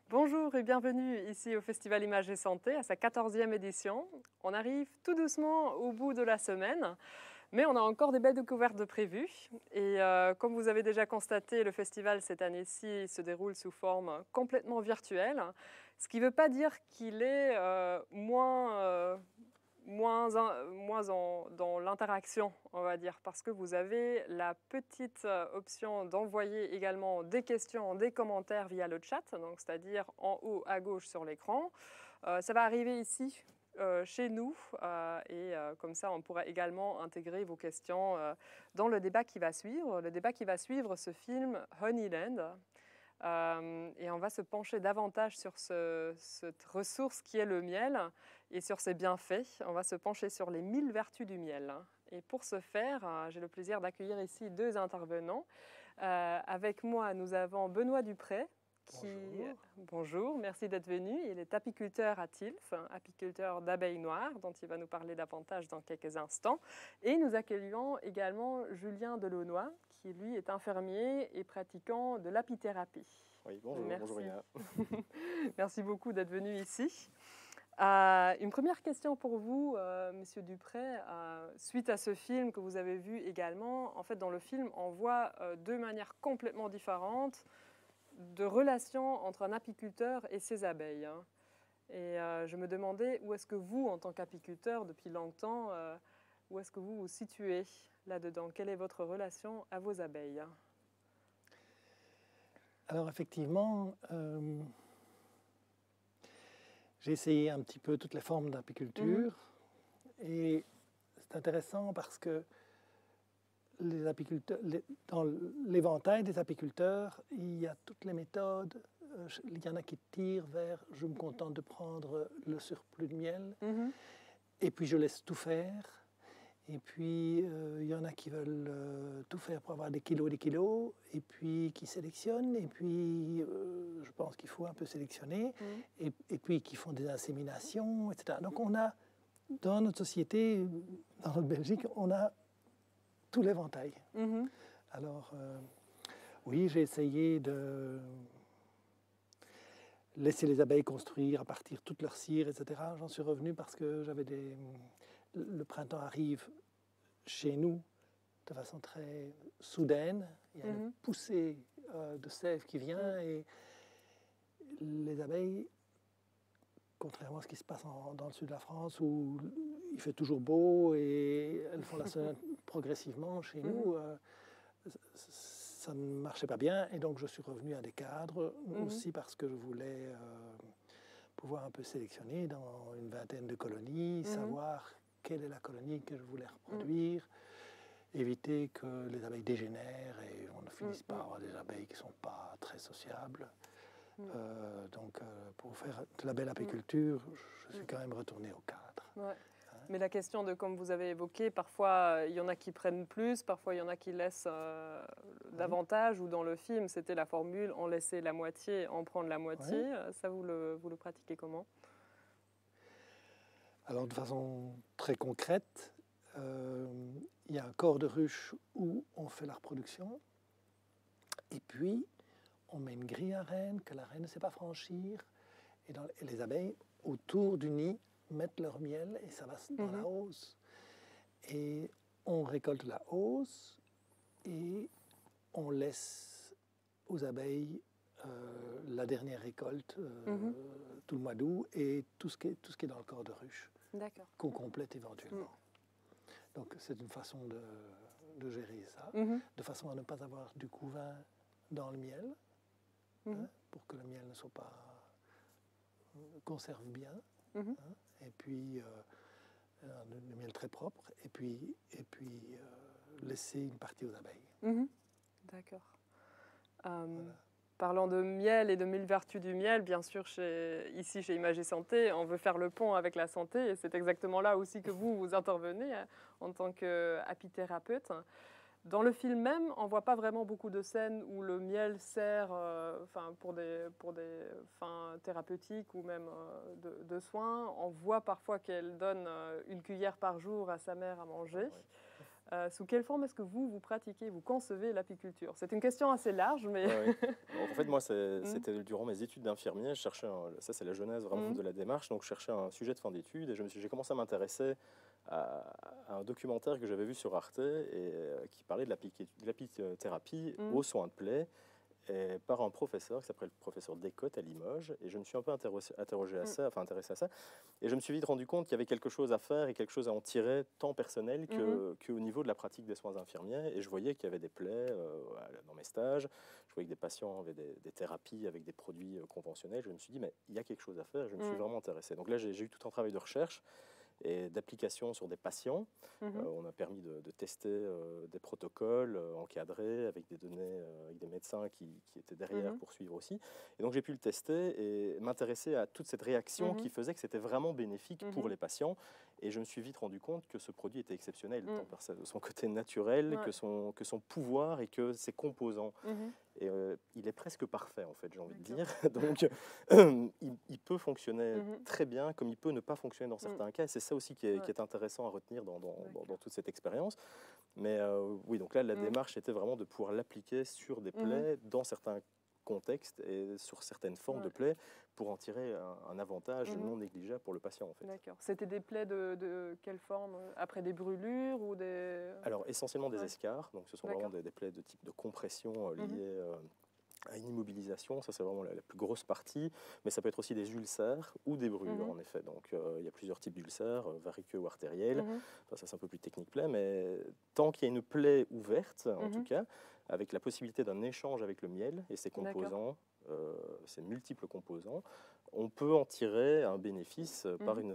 Bonjour et bienvenue ici au Festival Images et Santé à sa 14e édition. On arrive tout doucement au bout de la semaine, mais on a encore des belles découvertes de prévues. Et comme vous avez déjà constaté, le festival cette année-ci se déroule sous forme complètement virtuelle, ce qui ne veut pas dire qu'il est dans l'interaction, on va dire, parce que vous avez la petite option d'envoyer également des questions, des commentaires via le chat, donc c'est-à-dire en haut à gauche sur l'écran. Ça va arriver ici chez nous et comme ça on pourra également intégrer vos questions dans le débat qui va suivre. Le débat qui va suivre ce film Honeyland. Et on va se pencher davantage sur cette ressource qui est le miel et sur ses bienfaits. On va se pencher sur les 1000 vertus du miel. Et pour ce faire, j'ai le plaisir d'accueillir ici deux intervenants. Avec moi, nous avons Benoît Dupré. Bonjour. Bonjour, merci d'être venu. Il est apiculteur à Tilf, apiculteur d'abeilles noires, dont il va nous parler davantage dans quelques instants. Et nous accueillons également Julien Delaunoy, qui lui est infirmier et pratiquant de l'apithérapie. Oui, bonjour, Merci. bonjour Ina. Merci beaucoup d'être venu ici. Une première question pour vous, Monsieur Dupré. Suite à ce film que vous avez vu également, en fait, dans le film, on voit deux manières complètement différentes de relation entre un apiculteur et ses abeilles. Et je me demandais où est-ce que vous, en tant qu'apiculteur, depuis longtemps, où est-ce que vous vous situez là-dedans? Quelle est votre relation à vos abeilles? Alors effectivement, j'ai essayé un petit peu toutes les formes d'apiculture et c'est intéressant parce que les apiculteurs, dans l'éventail des apiculteurs, il y a toutes les méthodes. Il y en a qui tirent vers « je me contente de prendre le surplus de miel et puis je laisse tout faire ». Et puis, il y en a qui veulent tout faire pour avoir des kilos, et puis qui sélectionnent, et puis je pense qu'il faut un peu sélectionner, et puis qui font des inséminations, etc. Donc on a, dans notre société, dans notre Belgique, on a tout l'éventail. Alors, oui, j'ai essayé de laisser les abeilles construire à partir de toute leur cire, etc. J'en suis revenu parce que j'avais des... Le printemps arrive chez nous de façon très soudaine. Il y a une poussée de sève qui vient et les abeilles, contrairement à ce qui se passe dans le sud de la France où il fait toujours beau et elles font la semaine progressivement, chez nous, ça ne marchait pas bien. Et donc je suis revenu à des cadres aussi parce que je voulais pouvoir un peu sélectionner dans une vingtaine de colonies, savoir quelle est la colonie que je voulais reproduire, éviter que les abeilles dégénèrent et on ne finisse pas par avoir des abeilles qui ne sont pas très sociables. Donc pour faire de la belle apiculture, je suis quand même retourné au cadre. Ouais. Mais la question de, comme vous avez évoqué, parfois il y en a qui prennent plus, parfois il y en a qui laissent davantage, ou dans le film c'était la formule on laissait la moitié, on prend la moitié. Ça vous le pratiquez comment? Alors de façon très concrète, il y a un corps de ruche où on fait la reproduction et puis on met une grille à reine que la reine ne sait pas franchir et les abeilles autour du nid mettent leur miel et ça va dans la hausse. Et on récolte la hausse et on laisse aux abeilles la dernière récolte tout le mois d'août et tout ce qui est dans le corps de ruche qu'on complète éventuellement. Donc c'est une façon de gérer ça, de façon à ne pas avoir du couvain dans le miel, pour que le miel ne soit pas conserve bien, et puis le miel très propre, et puis laisser une partie aux abeilles. D'accord. Voilà. Parlant de miel et de 1000 vertus du miel, bien sûr, ici chez Images et Santé, on veut faire le pont avec la santé et c'est exactement là aussi que vous intervenez en tant qu'apithérapeute. Dans le film même, on ne voit pas vraiment beaucoup de scènes où le miel sert pour des fins thérapeutiques ou même de soins. On voit parfois qu'elle donne une cuillère par jour à sa mère à manger. Sous quelle forme est-ce que vous pratiquez, vous concevez l'apiculture? C'est une question assez large, mais... Ouais, ouais. En fait, moi, c'était durant mes études d'infirmier, je cherchais, ça c'est la genèse vraiment de la démarche, donc je cherchais un sujet de fin d'études et j'ai commencé à m'intéresser à un documentaire que j'avais vu sur Arte et qui parlait de l'apithérapie aux soins de plaie et par un professeur qui s'appelle le professeur Descotes à Limoges. Et je me suis un peu intéressé à ça. Et je me suis vite rendu compte qu'il y avait quelque chose à faire et quelque chose à en tirer, tant personnel qu'au niveau de la pratique des soins infirmiers. Et je voyais qu'il y avait des plaies dans mes stages. Je voyais que des patients avaient des thérapies avec des produits conventionnels. Je me suis dit, mais il y a quelque chose à faire. Et je me suis vraiment intéressé. Donc là, j'ai eu tout un travail de recherche et d'application sur des patients. On a permis de tester des protocoles encadrés avec des données, avec des médecins qui étaient derrière pour suivre aussi. Et donc j'ai pu le tester et m'intéresser à toute cette réaction qui faisait que c'était vraiment bénéfique pour les patients. Et je me suis vite rendu compte que ce produit était exceptionnel, tant par son côté naturel que son pouvoir et que ses composants. Et il est presque parfait, en fait, j'ai envie de dire. Donc, il peut fonctionner très bien, comme il peut ne pas fonctionner dans certains cas. Et c'est ça aussi qui est intéressant à retenir dans toute cette expérience. Mais oui, donc là, la démarche était vraiment de pouvoir l'appliquer sur des plaies, dans certains contextes et sur certaines formes de plaies, pour en tirer un avantage non négligeable pour le patient, en fait. D'accord. C'était des plaies de quelle forme? Après des brûlures ou des... Alors, essentiellement des escarres. Donc, ce sont vraiment des plaies de type de compression liées à une immobilisation. Ça, c'est vraiment la plus grosse partie. Mais ça peut être aussi des ulcères ou des brûlures, en effet. Donc, il y a plusieurs types d'ulcères, variqueux ou artériels. Enfin, ça, c'est un peu plus technique plaie. Mais tant qu'il y a une plaie ouverte, en tout cas, avec la possibilité d'un échange avec le miel et ses composants, ses multiples composants, on peut en tirer un bénéfice par une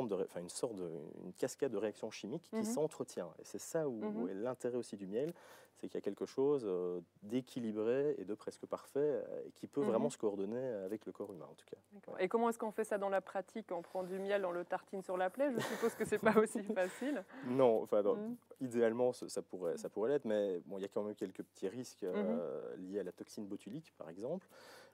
cascade de réactions chimiques qui s'entretient. Et c'est ça où est l'intérêt aussi du miel, c'est qu'il y a quelque chose d'équilibré et de presque parfait et qui peut vraiment se coordonner avec le corps humain, en tout cas. Et comment est-ce qu'on fait ça dans la pratique? On prend du miel, on le tartine sur la plaie? Je suppose que c'est pas aussi facile. Non, enfin, idéalement, ça pourrait l'être, mais bon, il y a quand même quelques petits risques liés à la toxine botulique, par exemple.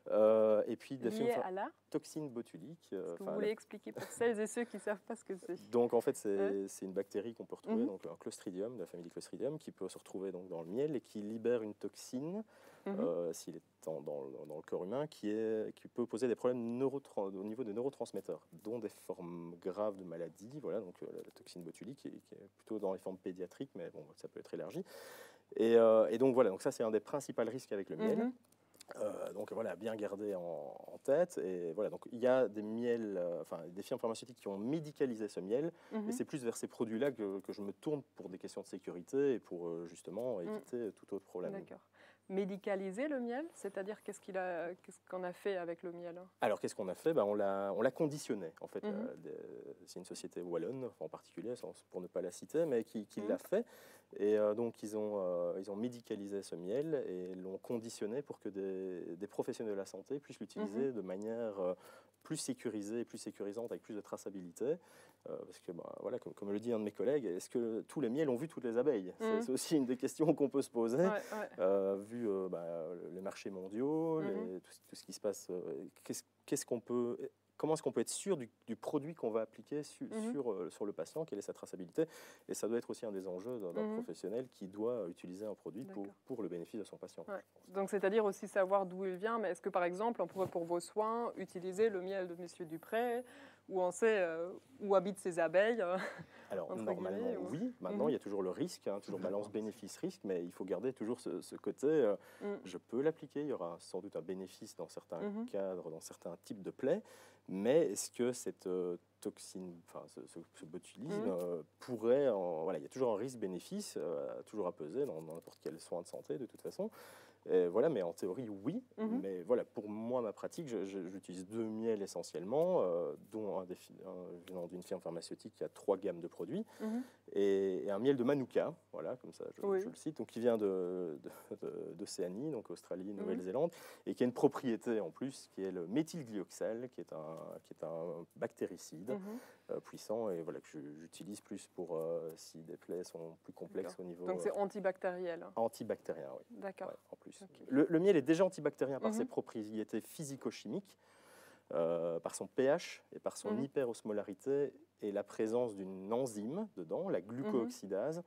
Et puis lié à la toxine botulique. Est-ce que vous voulez expliquer pour celles et ceux qui ne savent pas ce que c'est? Donc en fait, c'est une bactérie qu'on peut retrouver, donc un Clostridium, de la famille Clostridium, qui peut se retrouver donc dans le miel et qui libère une toxine, s'il est dans le corps humain, qui peut poser des problèmes au niveau des neurotransmetteurs, dont des formes graves de maladies. Voilà, donc la toxine botulique qui est plutôt dans les formes pédiatriques, mais bon, ça peut être élargi. Et donc voilà, donc ça c'est un des principaux risques avec le miel. Donc voilà, bien garder en tête. Et voilà, donc il y a des miels, des firmes pharmaceutiques qui ont médicalisé ce miel, et c'est plus vers ces produits-là que je me tourne pour des questions de sécurité et pour justement éviter tout autre problème. D'accord. Médicaliser le miel, c'est-à-dire qu'est-ce qu'on a fait avec le miel? Alors qu'est-ce qu'on a fait? On l'a conditionné. En fait, c'est une société wallonne en particulier, pour ne pas la citer, mais qui l'a fait. Et donc ils ont médicalisé ce miel et l'ont conditionné pour que des professionnels de la santé puissent l'utiliser de manière plus sécurisée et plus sécurisante, avec plus de traçabilité. Parce que, voilà, comme le dit un de mes collègues, est-ce que tous les miels ont vu toutes les abeilles? C'est aussi une des questions qu'on peut se poser, vu les marchés mondiaux, tout ce qui se passe. Comment est-ce qu'on peut être sûr du produit qu'on va appliquer sur le patient? Quelle est sa traçabilité? Et ça doit être aussi un des enjeux d'un professionnel qui doit utiliser un produit pour le bénéfice de son patient. Donc, c'est-à-dire aussi savoir d'où il vient. Mais est-ce que, par exemple, on pourrait pour vos soins utiliser le miel de Monsieur Dupré, où on sait où habitent ces abeilles? Alors, normalement, oui. Maintenant, il y a toujours le risque, toujours balance bénéfice-risque, mais il faut garder toujours ce côté, je peux l'appliquer, il y aura sans doute un bénéfice dans certains cadres, dans certains types de plaies, mais est-ce que cette toxine, ce botulisme pourrait, voilà, il y a toujours un risque-bénéfice, toujours à peser dans n'importe quel soin de santé de toute façon. Voilà, mais en théorie, oui. Mais voilà, pour moi, ma pratique, j'utilise 2 miels essentiellement, dont un venant d'une firme pharmaceutique qui a 3 gammes de produits, et un miel de Manuka, voilà, comme ça, je le cite, donc qui vient d'Océanie, donc Australie, Nouvelle-Zélande, et qui a une propriété en plus, qui est le méthylglyoxal, qui est un bactéricide puissant, et voilà, que j'utilise plus pour si des plaies sont plus complexes au niveau... Donc c'est antibactériel. Antibactérien, oui. D'accord. Ouais, en plus. Okay. Le miel est déjà antibactérien par ses propriétés physico-chimiques, par son pH et par son hyperosmolarité et la présence d'une enzyme dedans, la glucooxydase,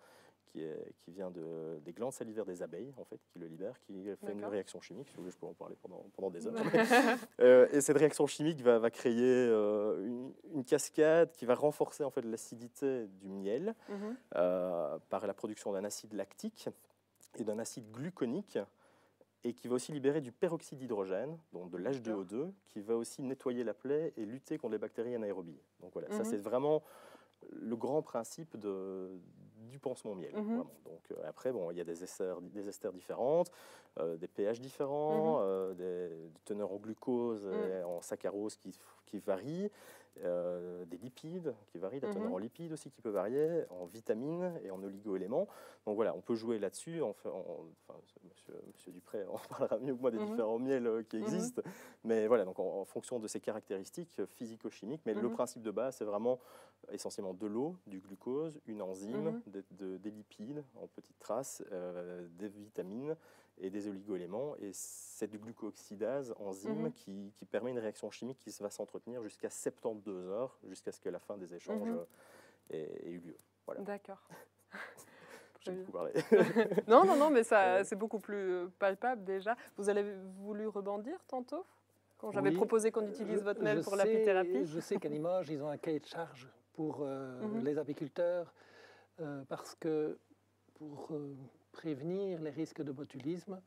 qui vient des glandes salivaires des abeilles, en fait, qui le libère, qui fait une réaction chimique. Si vous voulez, je peux en parler pendant des heures. Et cette réaction chimique va créer une cascade qui va renforcer en fait, l'acidité du miel par la production d'un acide lactique et d'un acide gluconique, et qui va aussi libérer du peroxyde d'hydrogène, donc de l'H2O2, qui va aussi nettoyer la plaie et lutter contre les bactéries anaérobies. Donc voilà, ça c'est vraiment le grand principe du pansement miel. Vraiment. Donc après, bon, il y a des esters différentes, des pH différents, des teneurs en glucose et en saccharose qui varient, des lipides qui varient, la teneur en lipides aussi qui peut varier, en vitamines et en oligo-éléments. Donc voilà, on peut jouer là-dessus. Enfin, monsieur Dupré en parlera mieux que moi des différents miels qui existent. Mais voilà, donc en fonction de ces caractéristiques physico-chimiques. Mais le principe de base, c'est vraiment essentiellement de l'eau, du glucose, une enzyme, des lipides en petites traces, des vitamines et des oligo-éléments. Et c'est du glucooxydase, enzyme, qui permet une réaction chimique qui va s'entretenir jusqu'à 72 heures, jusqu'à ce que la fin des échanges ait eu lieu. Voilà. D'accord. J'ai beaucoup parlé. Non, mais c'est beaucoup plus palpable déjà. Vous avez voulu rebondir tantôt quand j'avais proposé qu'on utilise votre miel pour l'apithérapie? Je sais qu'à Limoges, ils ont un cahier de charge pour les apiculteurs parce que pour prévenir les risques de botulisme,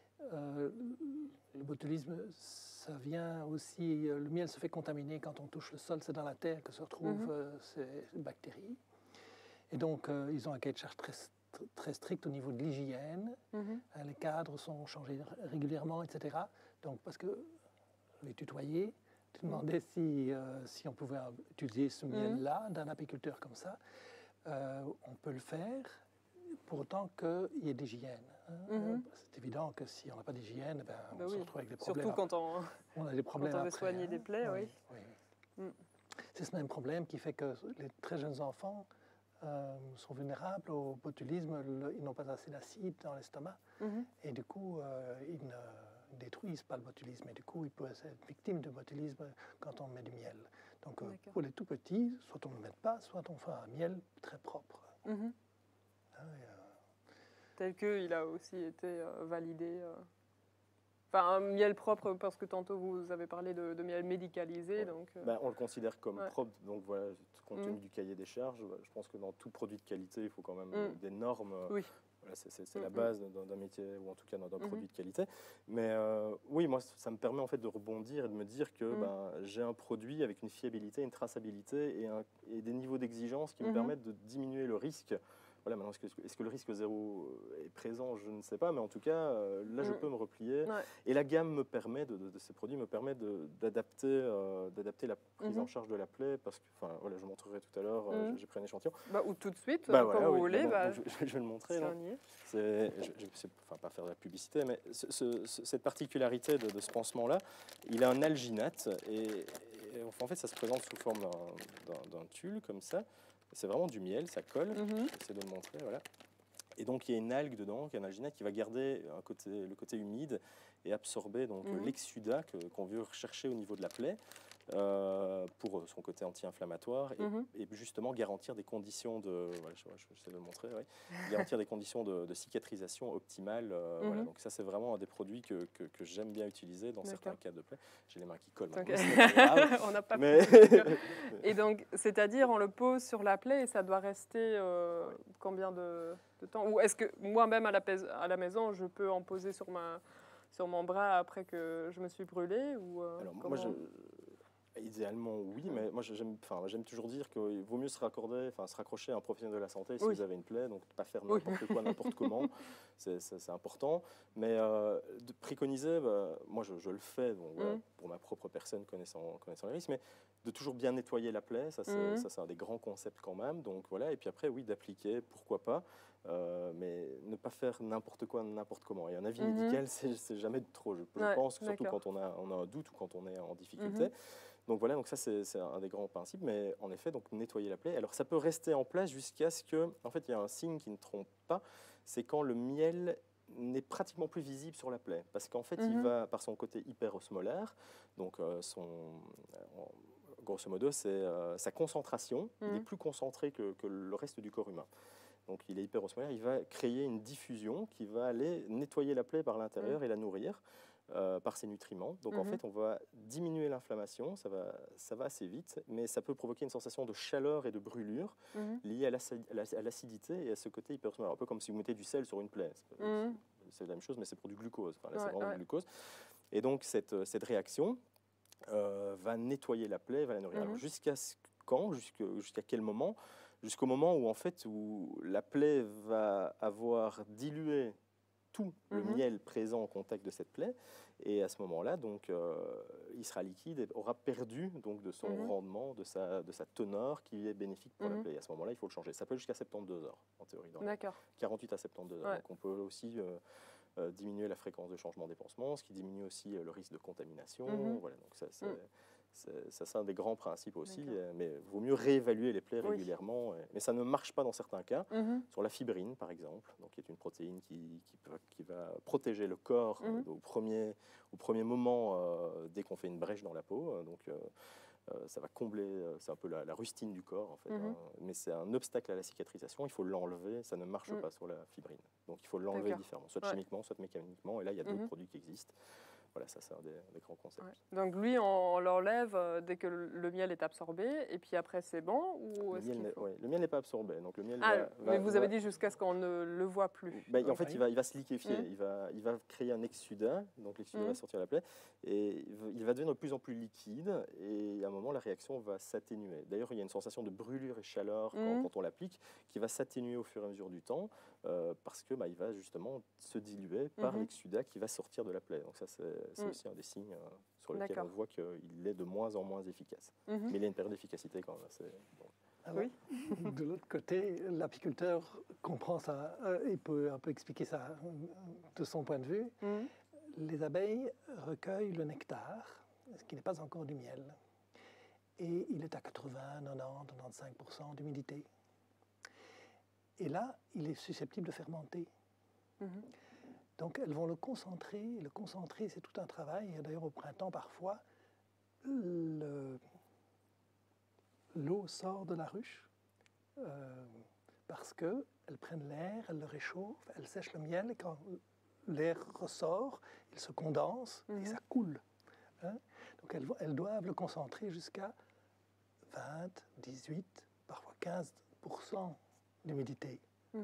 le botulisme, ça vient aussi, le miel se fait contaminer quand on touche le sol, c'est dans la terre que se retrouvent ces bactéries. Et donc, ils ont un cahier de charge très strict au niveau de l'hygiène. Les cadres sont changés régulièrement, etc. Donc, parce que les tutoyés, tu demandais si on pouvait utiliser ce miel-là d'un apiculteur comme ça. On peut le faire, pour autant qu'il y ait d'hygiène. C'est évident que si on n'a pas d'hygiène, on se retrouve avec des problèmes. Surtout quand on a des problèmes quand on veut après, soigner des plaies, oui. C'est ce même problème qui fait que les très jeunes enfants sont vulnérables au botulisme. Ils n'ont pas assez d'acide dans l'estomac. Et du coup, ils ne détruisent pas le botulisme. Et du coup, ils peuvent être victimes de botulisme quand on met du miel. Donc, pour les tout petits, soit on ne le met pas, soit on fait un miel très propre. Tel qu'il a aussi été validé. Enfin, un miel propre, parce que tantôt vous avez parlé de miel médicalisé. Donc, on le considère comme propre, donc voilà, compte tenu du cahier des charges, je pense que dans tout produit de qualité, il faut quand même des normes. Voilà, c'est la base d'un métier, ou en tout cas d'un produit de qualité. Mais oui, moi, ça me permet en fait de rebondir et de me dire que j'ai un produit avec une fiabilité, une traçabilité et des niveaux d'exigence qui me permettent de diminuer le risque. Voilà, maintenant, est-ce que le risque zéro est présent? Je ne sais pas, mais en tout cas, là, je peux me replier. Et la gamme me permet, de ces produits, me permet d'adapter la prise en charge de la plaie, parce que, voilà, je montrerai tout à l'heure, j'ai pris un échantillon. Ou tout de suite, comme vous voulez. Je vais le montrer. Je ne sais pas faire de la publicité, mais cette particularité de ce pansement-là, il a un alginate, et en fait, ça se présente sous forme d'un tulle, comme ça. C'est vraiment du miel, ça colle. J'essaie de le montrer, voilà. Et donc, il y a une algue dedans, qui est un alginate, qui va garder le côté humide et absorber l'exsudat qu'on veut rechercher au niveau de la plaie pour son côté anti-inflammatoire et justement garantir des conditions de... Voilà, j'essaie de le montrer, garantir des conditions de cicatrisation optimales. Voilà. Donc ça, c'est vraiment un des produits que j'aime bien utiliser dans certains cas de plaie. J'ai les mains qui collent. On n'a pas Et donc, c'est-à-dire, on le pose sur la plaie et ça doit rester combien de temps? Ou est-ce que moi-même, à la maison, je peux en poser sur mon bras après que je me suis brûlée Alors, moi, idéalement, oui, mais moi j'aime toujours dire qu'il vaut mieux se raccrocher à un professionnel de la santé si vous avez une plaie, donc pas faire n'importe quoi, n'importe comment, c'est important. Mais de préconiser, moi je le fais pour ma propre personne connaissant les risques, mais de toujours bien nettoyer la plaie, ça c'est un des grands concepts quand même. Donc voilà, et puis après oui, d'appliquer, pourquoi pas, mais ne pas faire n'importe quoi, n'importe comment. Et un avis médical, c'est jamais de trop. Je pense que surtout quand on a un doute ou quand on est en difficulté. Donc voilà, donc ça c'est un des grands principes, mais en effet, donc nettoyer la plaie. Alors ça peut rester en place jusqu'à ce que, en fait, il y a un signe qui ne trompe pas, c'est quand le miel n'est pratiquement plus visible sur la plaie, parce qu'en fait, il va par son côté hyperosmolaire, donc grosso modo, c'est sa concentration, il est plus concentré que le reste du corps humain. donc il est hyperosmolaire, il va créer une diffusion qui va aller nettoyer la plaie par l'intérieur et la nourrir par ses nutriments. Donc en fait, on va diminuer l'inflammation, ça va assez vite, mais ça peut provoquer une sensation de chaleur et de brûlure liée à l'acidité et à ce côté hyperosmolaire. Un peu comme si vous mettez du sel sur une plaie. C'est la même chose, mais c'est pour du glucose. Enfin, là, c'est vraiment du glucose. Et donc cette réaction va nettoyer la plaie, va la nourrir. Alors, jusqu'à quand, jusqu'à quel moment? Jusqu'au moment où, en fait, où la plaie va avoir dilué tout le miel présent au contact de cette plaie, et à ce moment-là, donc, il sera liquide et aura perdu donc, de son rendement, de sa teneur qui est bénéfique pour la plaie. Et à ce moment-là, il faut le changer. Ça peut jusqu'à 72 heures, en théorie. 48 à 72 heures. Donc, on peut aussi diminuer la fréquence de changement des pansements, ce qui diminue aussi le risque de contamination. Voilà, donc ça, c'est un des grands principes aussi, mais il vaut mieux réévaluer les plaies régulièrement. Mais ça ne marche pas dans certains cas, sur la fibrine par exemple, donc, qui est une protéine qui va protéger le corps au premier moment dès qu'on fait une brèche dans la peau. Donc, ça va combler, c'est un peu la rustine du corps en fait, mais c'est un obstacle à la cicatrisation, il faut l'enlever, ça ne marche pas sur la fibrine. Donc il faut l'enlever différemment, soit chimiquement, soit mécaniquement, et là il y a d'autres produits qui existent. Voilà, ça c'est un des grands concepts. Donc lui, on l'enlève dès que le miel est absorbé, et puis après c'est bon ou le miel n'est pas absorbé. Donc le miel mais vous avez dit jusqu'à ce qu'on ne le voit plus. En fait, il va se liquéfier, il va créer un exsudat, donc l'exsudat va sortir de la plaie, et il va devenir de plus en plus liquide, et à un moment la réaction va s'atténuer. D'ailleurs, il y a une sensation de brûlure et chaleur quand on l'applique, qui va s'atténuer au fur et à mesure du temps, parce que il va justement se diluer par l'exsudat qui va sortir de la plaie. Donc ça, c'est aussi un des signes sur lesquels on voit qu'il est de moins en moins efficace. Mais il a une période d'efficacité quand même assez... Bon. Alors, de l'autre côté, l'apiculteur comprend ça, il peut un peu expliquer ça de son point de vue. Les abeilles recueillent le nectar, ce qui n'est pas encore du miel. Et il est à 80, 90, 95% d'humidité. Et là, il est susceptible de fermenter. Donc, elles vont le concentrer. Le concentrer, c'est tout un travail. Et d'ailleurs, au printemps, parfois, l'eau sort de la ruche parce qu'elles prennent l'air, elles le réchauffent, elles sèchent le miel. Et quand l'air ressort, il se condense et ça coule. Donc, elles doivent le concentrer jusqu'à 20, 18, parfois 15% d'humidité.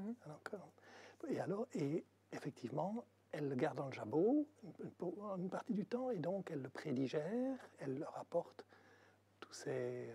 Et effectivement, elle le garde dans le jabot une partie du temps, et donc elle le prédigère, elle leur apporte tous ces...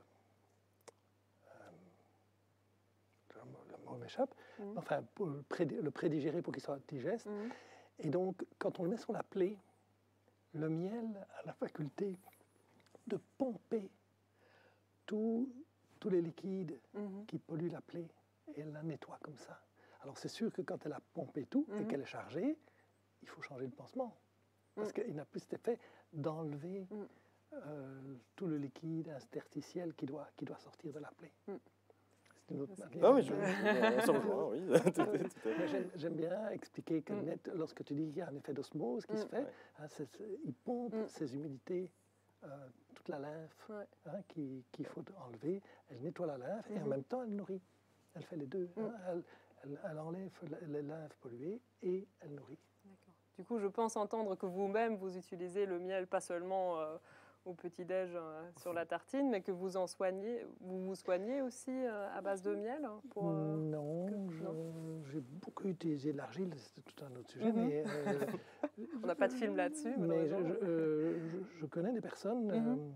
le mot m'échappe, enfin, pour le prédigérer pour qu'il soit digeste. Et donc, quand on le met sur la plaie, le miel a la faculté de pomper tous les liquides qui polluent la plaie, et elle la nettoie comme ça. Alors c'est sûr que quand elle a pompé tout et qu'elle est chargée, il faut changer le pansement. Parce qu'il n'a plus cet effet d'enlever tout le liquide interstitiel qui doit sortir de la plaie. C'est une autre manière. Non, mais on se rejoint, oui. J'aime bien expliquer que lorsque tu dis qu'il y a un effet d'osmose qui se fait, il pompe ces humidités, toute la lymphe qu'il faut enlever, elle nettoie la lymphe et en même temps elle nourrit. Elle fait les deux. Elle enlève les lymphes polluées et elle nourrit. Du coup, je pense entendre que vous-même, vous utilisez le miel pas seulement au petit-déj sur la tartine, mais que vous vous soignez aussi à base de miel Non, j'ai beaucoup utilisé l'argile, c'est tout un autre sujet. Mais, on n'a pas de film là-dessus. Mais je connais des personnes,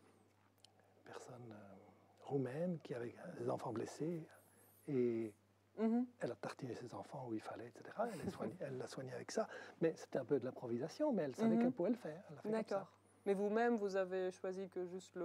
roumaines qui avaient des enfants blessés, et elle a tartiné ses enfants où il fallait, etc. Elle l'a soigné avec ça. Mais c'était un peu de l'improvisation, mais elle savait qu'elle pouvait le faire. D'accord. Mais vous-même, vous avez choisi que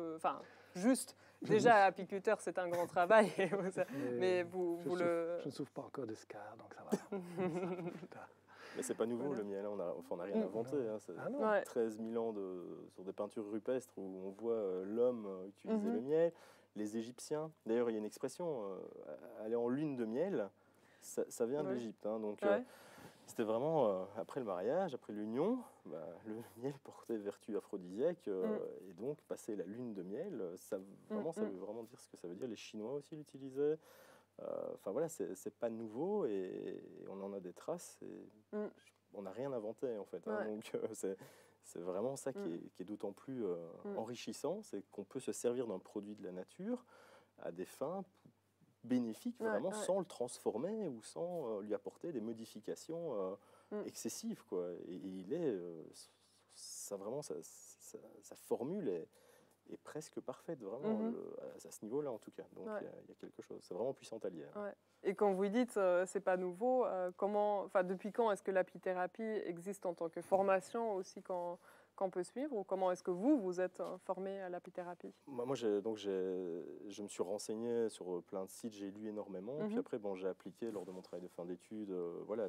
déjà, apiculteur, c'est un grand travail. Mais je ne souffre pas encore de scar, donc ça va. Mais c'est pas nouveau, le miel, on n'a rien inventé. C'est 13 000 ans sur des peintures rupestres où on voit l'homme utiliser le miel. Les Égyptiens, d'ailleurs il y a une expression, aller en lune de miel, ça vient de l'Égypte. Donc c'était vraiment, après le mariage, après l'union, le miel portait vertu aphrodisiaque, et donc passer la lune de miel, ça veut vraiment dire ce que ça veut dire. Les Chinois aussi l'utilisaient, Enfin voilà, c'est pas nouveau et on en a des traces. Et on n'a rien inventé en fait. Hein, donc c'est vraiment ça qui est d'autant plus enrichissant, c'est qu'on peut se servir d'un produit de la nature à des fins bénéfiques, vraiment sans le transformer ou sans lui apporter des modifications excessives, quoi. Et il est, ça vraiment, sa formule est presque parfaite, vraiment, à ce niveau-là en tout cas. Donc il y a quelque chose, c'est vraiment puissant à lier. Ouais. Et quand vous dites c'est pas nouveau, depuis quand est-ce que l'apithérapie existe en tant que formation aussi qu'on peut suivre, ou comment est-ce que vous êtes formé à l'apithérapie? Moi je me suis renseigné sur plein de sites, j'ai lu énormément, puis après bon, j'ai appliqué lors de mon travail de fin d'études voilà,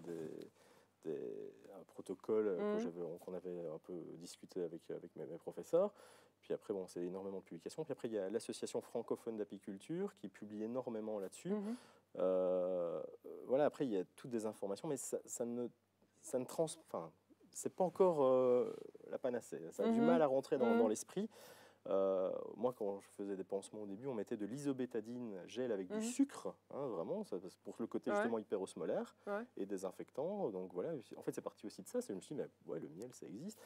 un protocole qu'on avait un peu discuté avec mes professeurs. Puis après, bon, c'est énormément de publications. Puis après, il y a l'Association francophone d'apiculture qui publie énormément là-dessus. Voilà, après, il y a toutes des informations, mais enfin, c'est pas encore la panacée. Ça a du mal à rentrer dans l'esprit. Moi, quand je faisais des pansements au début, on mettait de l'isobétadine gel avec du sucre, hein, vraiment, pour le côté justement hyperosmolaire et désinfectant. Donc voilà, en fait, c'est parti aussi de ça. Je me suis dit, mais, ouais, le miel, ça existe.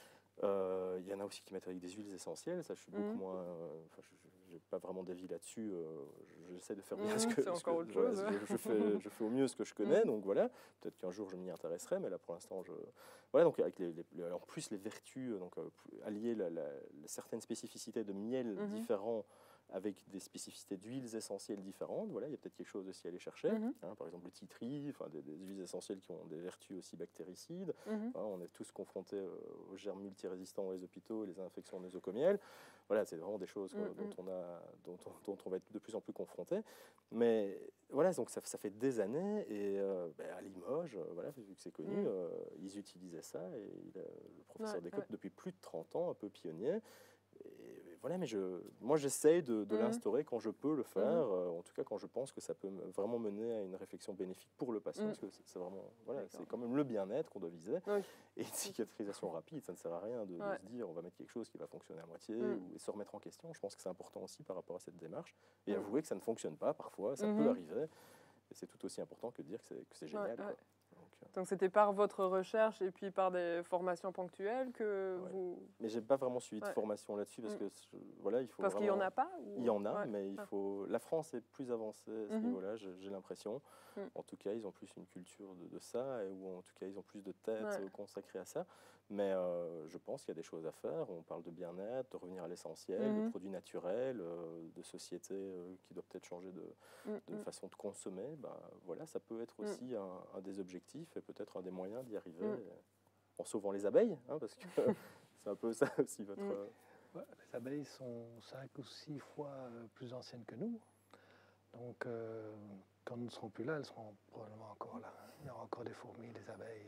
Il y en a aussi qui mettent avec des huiles essentielles. Ça, je suis beaucoup moins. Je n'ai pas vraiment d'avis là-dessus. J'essaie de faire bien je fais au mieux ce que je connais. Donc voilà, peut-être qu'un jour je m'y intéresserai, mais là pour l'instant, voilà. Donc avec en plus les vertus, donc allier certaines spécificités de miel différents avec des spécificités d'huiles essentielles différentes. Voilà, il y a peut-être quelque chose aussi à aller chercher. Hein, par exemple, le tea tree, enfin, des huiles essentielles qui ont des vertus aussi bactéricides. Hein, on est tous confrontés aux germes multirésistants dans les hôpitaux et les infections nosocomiales. Voilà, c'est vraiment des choses dont on va être de plus en plus confronté. Mais voilà, donc ça fait des années. Et à Limoges, voilà, vu que c'est connu, ils utilisaient ça. Et le professeur Descotes, depuis plus de 30 ans, un peu pionnier. Et voilà, mais moi j'essaie de l'instaurer quand je peux le faire, en tout cas quand je pense que ça peut vraiment mener à une réflexion bénéfique pour le patient, parce que c'est vraiment, voilà, c'est quand même le bien-être qu'on doit viser. Et une cicatrisation rapide, ça ne sert à rien de se dire on va mettre quelque chose qui va fonctionner à moitié ou se remettre en question. Je pense que c'est important aussi par rapport à cette démarche, et avouer que ça ne fonctionne pas parfois, ça peut arriver, et c'est tout aussi important que de dire que c'est génial. Quoi. Donc c'était par votre recherche et puis par des formations ponctuelles que vous... Mais j'ai pas vraiment suivi de formation là-dessus parce que voilà, il faut parce qu'il y en a pas ou... Il y en a, mais il faut. La France est plus avancée à ce niveau-là, j'ai l'impression. En tout cas, ils ont plus une culture de ça, ou en tout cas, ils ont plus de têtes consacrées à ça. Mais je pense qu'il y a des choses à faire. On parle de bien-être, de revenir à l'essentiel, de produits naturels, de société qui doit peut-être changer de façon de consommer. Ben, voilà, ça peut être aussi un des objectifs et peut-être un des moyens d'y arriver en sauvant les abeilles, hein, parce que c'est un peu ça aussi votre... Les abeilles sont 5 ou 6 fois plus anciennes que nous. Donc, quand nous ne serons plus là, elles seront probablement encore là. Il y aura encore des fourmis, des abeilles.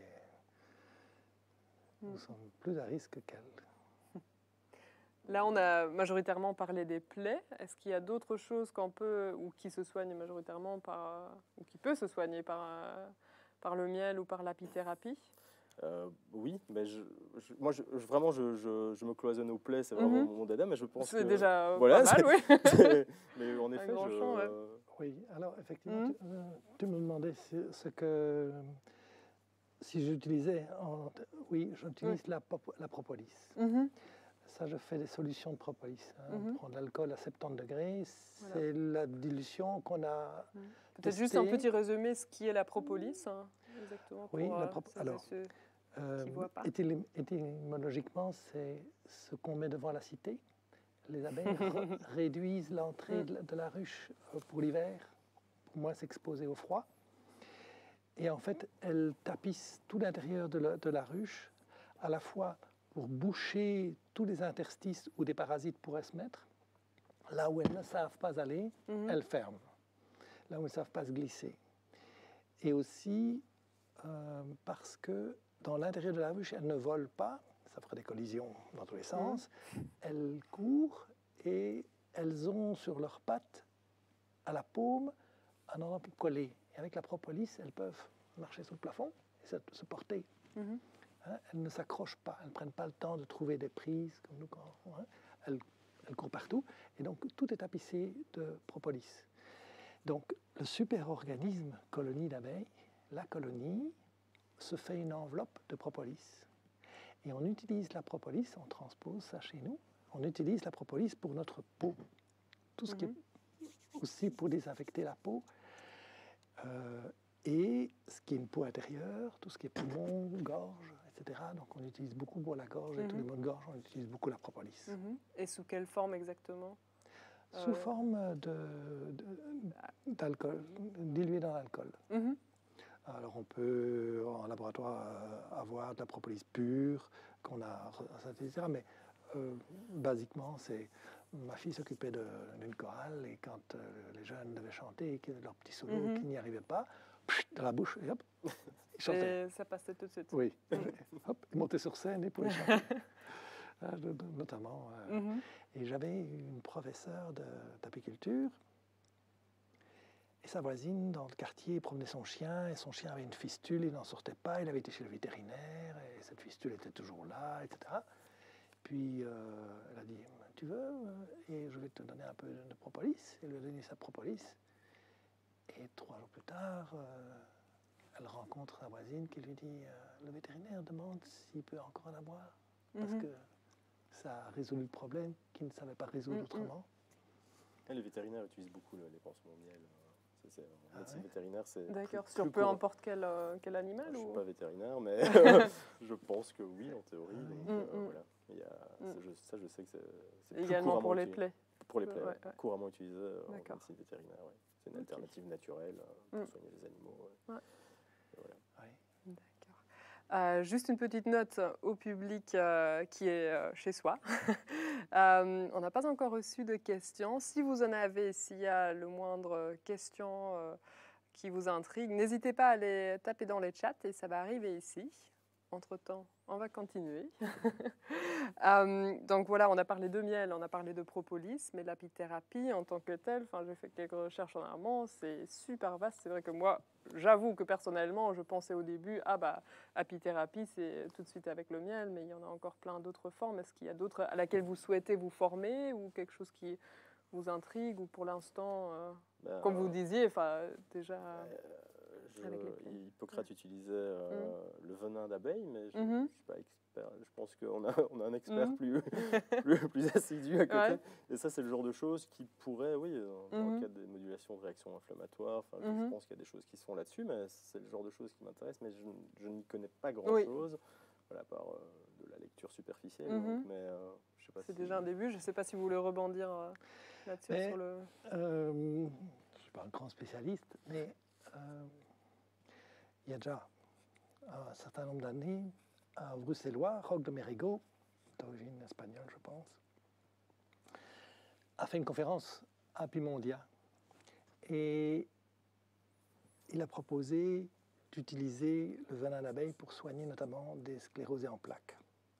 Nous sommes plus à risque qu'elles. Là, on a majoritairement parlé des plaies. Est-ce qu'il y a d'autres choses qu'on peut, ou qui se soignent majoritairement ou qui peut se soigner par le miel ou par l'apithérapie? Oui, mais moi, vraiment, je me cloisonne aux plaies, c'est vraiment mon dada, mais je pense que... C'est déjà voilà, pas mal, oui. Mais en effet, Oui, alors effectivement, tu me demandais si j'utilisais... Oui, j'utilise la propolis. Ça, je fais des solutions de propolis. On prend de l'alcool à 70 degrés, c'est la dilution qu'on a... Peut-être juste un petit résumé, ce qui est la propolis, exactement. Oui, alors, étymologiquement, c'est ce qu'on met devant la cité. Les abeilles réduisent l'entrée de la ruche pour l'hiver, pour moins s'exposer au froid. Et en fait, elles tapissent tout l'intérieur de la ruche, à la fois pour boucher tous les interstices où des parasites pourraient se mettre. Là où elles ne savent pas aller, elles ferment. Là où elles ne savent pas se glisser. Et aussi parce que dans l'intérieur de la ruche, elles ne volent pas, ça ferait des collisions dans tous les sens, elles courent et elles ont sur leurs pattes, à la paume, un endroit pour coller. Et avec la propolis, elles peuvent marcher sous le plafond et se porter. Elles ne s'accrochent pas, elles ne prennent pas le temps de trouver des prises comme nous. Elles courent partout. Et donc, tout est tapissé de propolis. Donc, le super-organisme colonie d'abeilles, la colonie, se fait une enveloppe de propolis. Et on utilise la propolis, on transpose ça chez nous, on utilise la propolis pour notre peau. Tout ce qui est aussi pour désinfecter la peau. Et ce qui est une peau intérieure, tout ce qui est poumon, gorge, etc. Donc on utilise beaucoup pour la gorge et tous les maux de gorge, on utilise beaucoup la propolis. Et sous quelle forme exactement? Sous forme d'alcool, dilué dans l'alcool. Alors on peut en laboratoire avoir de la propolis pure qu'on a synthétisée, mais basiquement c'est ma fille s'occupait d'une chorale et quand les jeunes devaient chanter et que leur petit solo qui n'y arrivait pas, dans la bouche et hop, ils chantaient. Et ça passait tout de suite. Oui, hop, ils montaient sur scène et pouvaient chanter. Notamment. Et j'avais une professeure d'apiculture. Et sa voisine, dans le quartier, promenait son chien, et son chien avait une fistule, il n'en sortait pas, il avait été chez le vétérinaire, et cette fistule était toujours là, etc. Puis elle a dit, tu veux, et je vais te donner un peu de propolis. Elle lui a donné sa propolis. Et 3 jours plus tard, elle rencontre sa voisine qui lui dit, le vétérinaire demande s'il peut encore en avoir, parce que ça a résolu le problème qu'il ne savait pas résoudre autrement. Et les vétérinaires utilisent beaucoup les pansements au miel. En médecine vétérinaire, c'est d'accord, sur peu importe quel animal. Je ne ou... suis pas vétérinaire, mais je pense que oui, en théorie. Donc, voilà. Ça, je sais que c'est également pour les plaies. Pour les plaies, couramment utilisé en médecine vétérinaire. Ouais. C'est une alternative naturelle pour soigner les animaux. Voilà. D'accord. Juste une petite note au public qui est chez soi. On n'a pas encore reçu de questions. Si vous en avez, s'il y a le moindre question qui vous intrigue, n'hésitez pas à les taper dans les chats et ça va arriver ici. Entre-temps, on va continuer. Donc voilà, on a parlé de miel, on a parlé de propolis, mais l'apithérapie en tant que telle, j'ai fait quelques recherches en allemand, c'est super vaste. C'est vrai que moi, j'avoue que personnellement, je pensais au début, apithérapie, c'est tout de suite avec le miel, mais il y en a encore plein d'autres formes. Est-ce qu'il y a d'autres à laquelle vous souhaitez vous former ou quelque chose qui vous intrigue ou pour l'instant, comme vous disiez, déjà... Hippocrate utilisait le venin d'abeille, mais je ne suis pas expert. Je pense qu'on a un expert plus assidu à côté. Ouais. Et ça, c'est le genre de choses qui pourraient, oui, dans le cadre des modulations de réactions inflammatoires, je pense qu'il y a des choses qui se font là-dessus, mais c'est le genre de choses qui m'intéressent, mais je n'y connais pas grand-chose, voilà, à part de la lecture superficielle. Donc, mais, je sais pas c'est déjà un début, je ne sais pas si vous voulez rebondir là-dessus. Sur le... je ne suis pas un grand spécialiste, mais... il y a déjà un certain nombre d'années, un bruxellois, Roch de Mérigo, d'origine espagnole, je pense, a fait une conférence à Pimondia. Et il a proposé d'utiliser le venin d'abeille pour soigner notamment des sclérosés en plaques.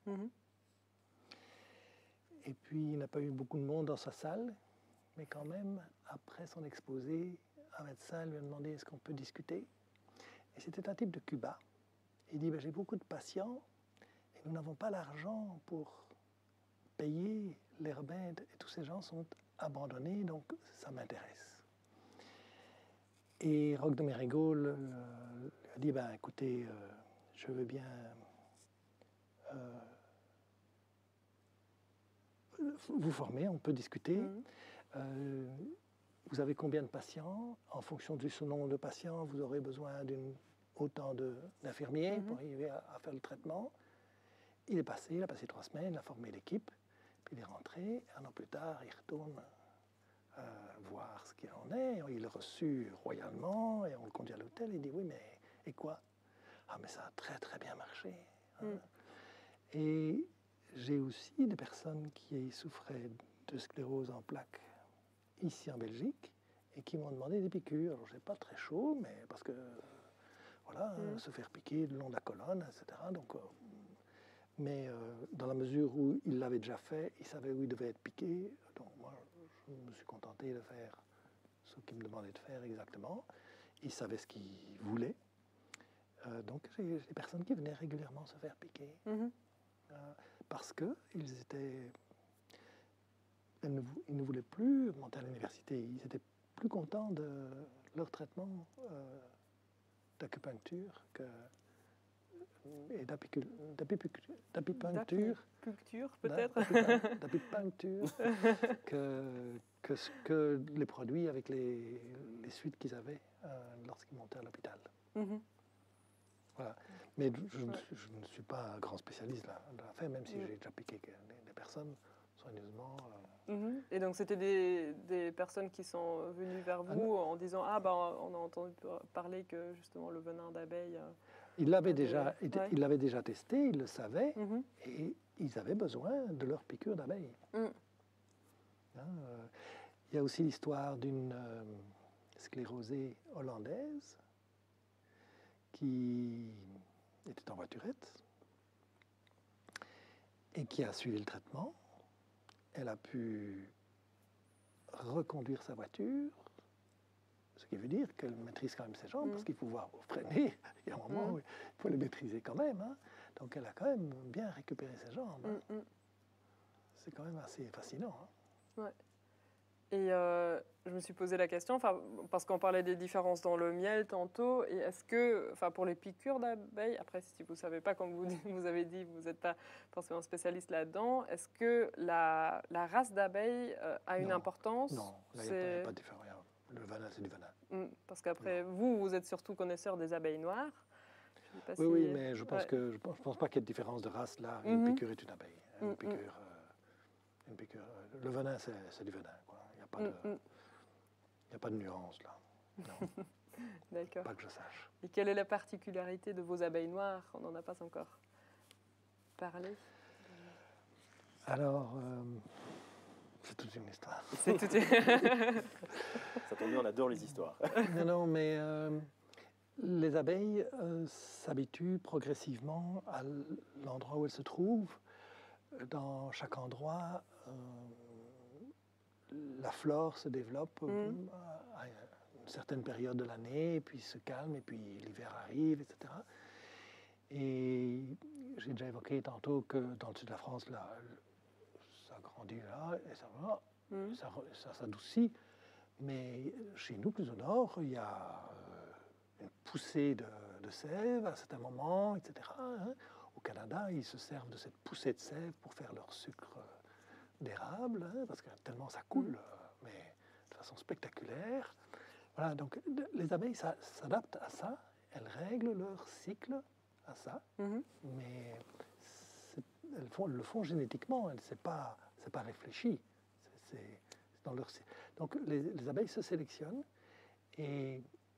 Et puis, il n'a pas eu beaucoup de monde dans sa salle, mais quand même, après son exposé, un médecin lui a demandé est-ce qu'on peut discuter. Et c'était un type de Cuba. Il dit, j'ai beaucoup de patients et nous n'avons pas l'argent pour payer les remèdes et tous ces gens sont abandonnés, donc ça m'intéresse. Et Roch de Mérigo lui a dit, écoutez, je veux bien vous former, on peut discuter. Vous avez combien de patients? En fonction du nombre de patients, vous aurez besoin autant d'infirmiers pour arriver à faire le traitement. Il a passé 3 semaines, il a formé l'équipe, puis il est rentré. Un an plus tard, il retourne voir ce qu'il en est. Il est reçu royalement et on le conduit à l'hôtel. Il dit, oui, mais et quoi? Ah, mais ça a très, très bien marché. Et j'ai aussi des personnes qui souffraient de sclérose en plaques ici en Belgique et qui m'ont demandé des piqûres. Alors, je n'ai pas très chaud, mais parce que, voilà, se faire piquer le long de la colonne, etc. Donc, mais dans la mesure où il l'avait déjà fait, il savait où il devait être piqué. Donc, moi, je me suis contenté de faire ce qu'il me demandait de faire exactement. Il savait ce qu'il voulait. Donc, j'ai des personnes qui venaient régulièrement se faire piquer. Parce qu'ils ne voulaient plus monter à l'université. Ils étaient plus contents de leur traitement d'acupuncture et d'apipuncture. D'apipuncture, peut-être. D'apipuncture que les produits avec les suites qu'ils avaient lorsqu'ils montaient à l'hôpital. Voilà. Mais je ne suis pas un grand spécialiste de l'affaire, même si j'ai déjà piqué des personnes soigneusement. Et donc, c'était des personnes qui sont venues vers vous en disant « Ah, ben, on a entendu parler que justement le venin d'abeille… » Ils l'avaient déjà testé, ils le savaient, et ils avaient besoin de leur piqûre d'abeille. Il y a aussi l'histoire d'une sclérosée hollandaise qui était en voiturette et qui a suivi le traitement. Elle a pu reconduire sa voiture, ce qui veut dire qu'elle maîtrise quand même ses jambes, parce qu'il faut pouvoir freiner. Il y a un moment où il faut les maîtriser quand même. Donc elle a quand même bien récupéré ses jambes. C'est quand même assez fascinant. Ouais. Et je me suis posé la question, parce qu'on parlait des différences dans le miel tantôt, et est-ce que, pour les piqûres d'abeilles, après si vous ne savez pas, comme vous avez dit, vous n'êtes pas forcément spécialiste là-dedans, est-ce que la race d'abeilles a une importance? Non, là, il n'y a pas de différence. Le venin, c'est du venin. Parce qu'après, vous êtes surtout connaisseur des abeilles noires. Oui, mais je pense pas qu'il y ait de différence de race là. Une piqûre est une abeille. Une piqûre, le venin, c'est du venin. Il n'y a pas de nuance là. Non. D'accord. Pas que je sache. Et quelle est la particularité de vos abeilles noires? On n'en a pas encore parlé. Alors, c'est toute une histoire. Ça tombe bien, on adore les histoires. Non, mais les abeilles s'habituent progressivement à l'endroit où elles se trouvent. Dans chaque endroit, la flore se développe à une certaine période de l'année, puis se calme, et puis l'hiver arrive, etc. Et j'ai déjà évoqué tantôt que dans le sud de la France, là, ça grandit là, et ça s'adoucit. Mais chez nous, plus au nord, il y a une poussée de sève à un certain moment, etc. Au Canada, ils se servent de cette poussée de sève pour faire leur sucre d'érable, parce que tellement ça coule, mais de façon spectaculaire. Voilà, donc les abeilles s'adaptent à ça, elles règlent leur cycle à ça, mais elles le font génétiquement, c'est pas réfléchi, c'est dans leur cycle. Donc les abeilles se sélectionnent et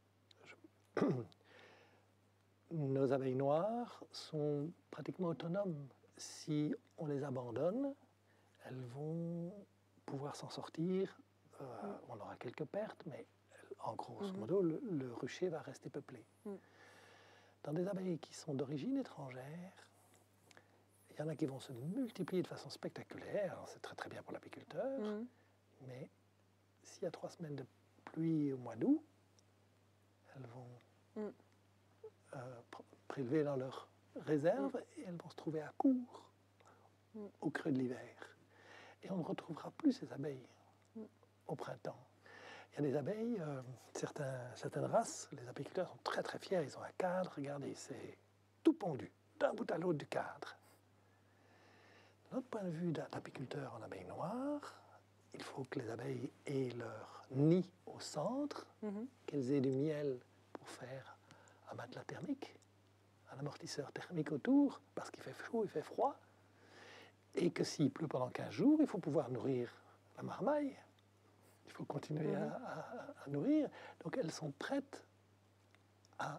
nos abeilles noires sont pratiquement autonomes. Si on les abandonne, elles vont pouvoir s'en sortir. On aura quelques pertes, mais en grosso modo, le rucher va rester peuplé. Dans des abeilles qui sont d'origine étrangère, il y en a qui vont se multiplier de façon spectaculaire. Alors, c'est très très bien pour l'apiculteur, mais s'il y a 3 semaines de pluie au mois d'août, elles vont prélever dans leur réserve et elles vont se trouver à court au creux de l'hiver. Et on ne retrouvera plus ces abeilles au printemps. Il y a des abeilles, certaines races, les apiculteurs sont très très fiers, ils ont un cadre, regardez, c'est tout pondu, d'un bout à l'autre du cadre. De notre point de vue d'apiculteur en abeilles noires, il faut que les abeilles aient leur nid au centre, qu'elles aient du miel pour faire un matelas thermique, un amortisseur thermique autour, parce qu'il fait chaud, il fait froid, et que s'il pleut pendant 15 jours, il faut pouvoir nourrir la marmaille. Il faut continuer à nourrir. Donc elles sont prêtes à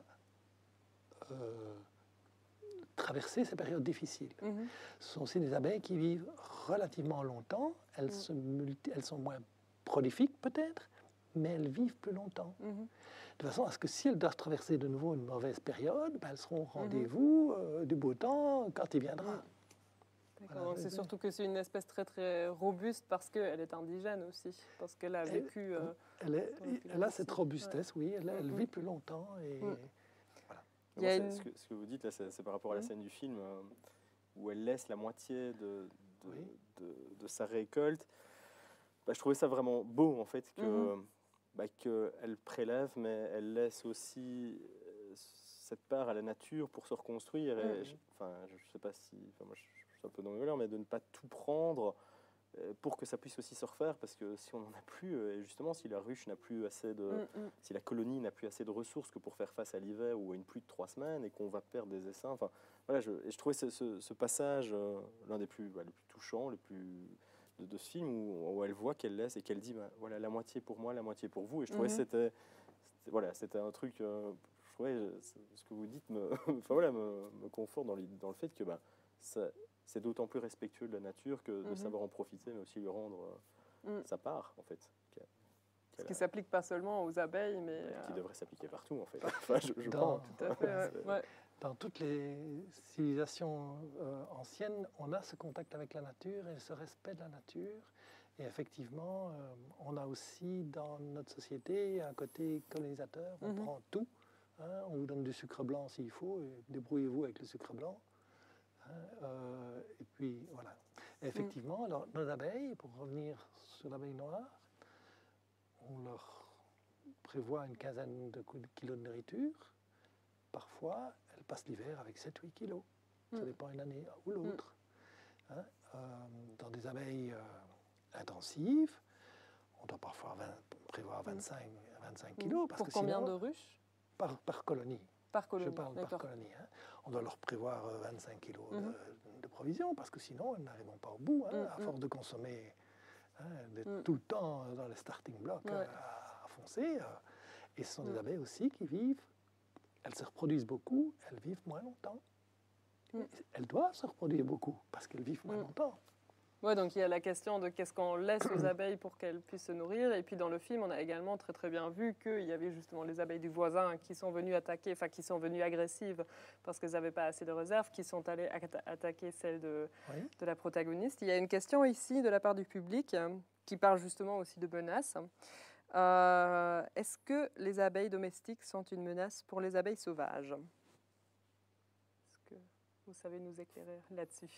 traverser ces périodes difficiles. Ce sont aussi des abeilles qui vivent relativement longtemps. Elles sont moins prolifiques peut-être, mais elles vivent plus longtemps. De façon à ce que si elles doivent traverser de nouveau une mauvaise période, elles seront au rendez-vous du beau temps quand il viendra. D'accord, donc c'est surtout que c'est une espèce très très robuste parce qu'elle est indigène aussi, parce qu'elle a vécu... elle a cette robustesse, oui, elle vit plus longtemps. Et, voilà. Ce que vous dites, là, c'est par rapport à la scène du film où elle laisse la moitié de sa récolte. Je trouvais ça vraiment beau, en fait, que qu'elle prélève, mais elle laisse aussi cette part à la nature pour se reconstruire. Et je ne sais pas si, moi je suis un peu dans mes valeurs, mais de ne pas tout prendre pour que ça puisse aussi se refaire, parce que si on n'en a plus, et justement si la ruche n'a plus assez de, si la colonie n'a plus assez de ressources que pour faire face à l'hiver ou à une pluie de 3 semaines, et qu'on va perdre des essaims, enfin voilà, je trouvais ce passage l'un des plus, le plus touchants, le plus de ce film où elle voit qu'elle laisse et qu'elle dit voilà, la moitié pour moi, la moitié pour vous, et je trouvais que c'était un truc, je trouvais ce que vous dites me conforte dans le fait que c'est d'autant plus respectueux de la nature que de savoir en profiter, mais aussi lui rendre sa part, en fait. Ce qui ne s'applique pas seulement aux abeilles, mais... Qui devrait s'appliquer partout, en fait. Enfin, je pense. Tout à fait, ouais. Dans toutes les civilisations anciennes, on a ce contact avec la nature et ce respect de la nature. Et effectivement, on a aussi dans notre société un côté colonisateur. On prend tout. Hein, on vous donne du sucre blanc s'il faut, et débrouillez-vous avec le sucre blanc. Et puis voilà. Et effectivement, alors, nos abeilles, pour revenir sur l'abeille noire, on leur prévoit une quinzaine de kilos de nourriture. Parfois, elles passent l'hiver avec 7-8 kilos. Ça dépend une année ou l'autre. Hein, dans des abeilles intensives, on doit parfois prévoir 25 kilos. Parce pour que combien sinon, de ruches? Par colonie. Par colonie. Je parle par colonie. Hein. On doit leur prévoir 25 kilos de provisions, parce que sinon, elles n'arriveront pas au bout, à force de consommer, d'être tout le temps dans les starting blocks à foncer. Et ce sont des abeilles aussi qui vivent, elles se reproduisent beaucoup, elles vivent moins longtemps. Elles doivent se reproduire beaucoup, parce qu'elles vivent moins longtemps. Oui, donc il y a la question de qu'est-ce qu'on laisse aux abeilles pour qu'elles puissent se nourrir. Et puis dans le film, on a également très bien vu qu'il y avait justement les abeilles du voisin qui sont venues attaquer, enfin qui sont venues agressives parce qu'elles n'avaient pas assez de réserve, qui sont allées attaquer celles de la protagoniste. Il y a une question ici de la part du public qui parle justement aussi de menaces. Est-ce que les abeilles domestiques sont une menace pour les abeilles sauvages? Est-ce que vous savez nous éclairer là-dessus?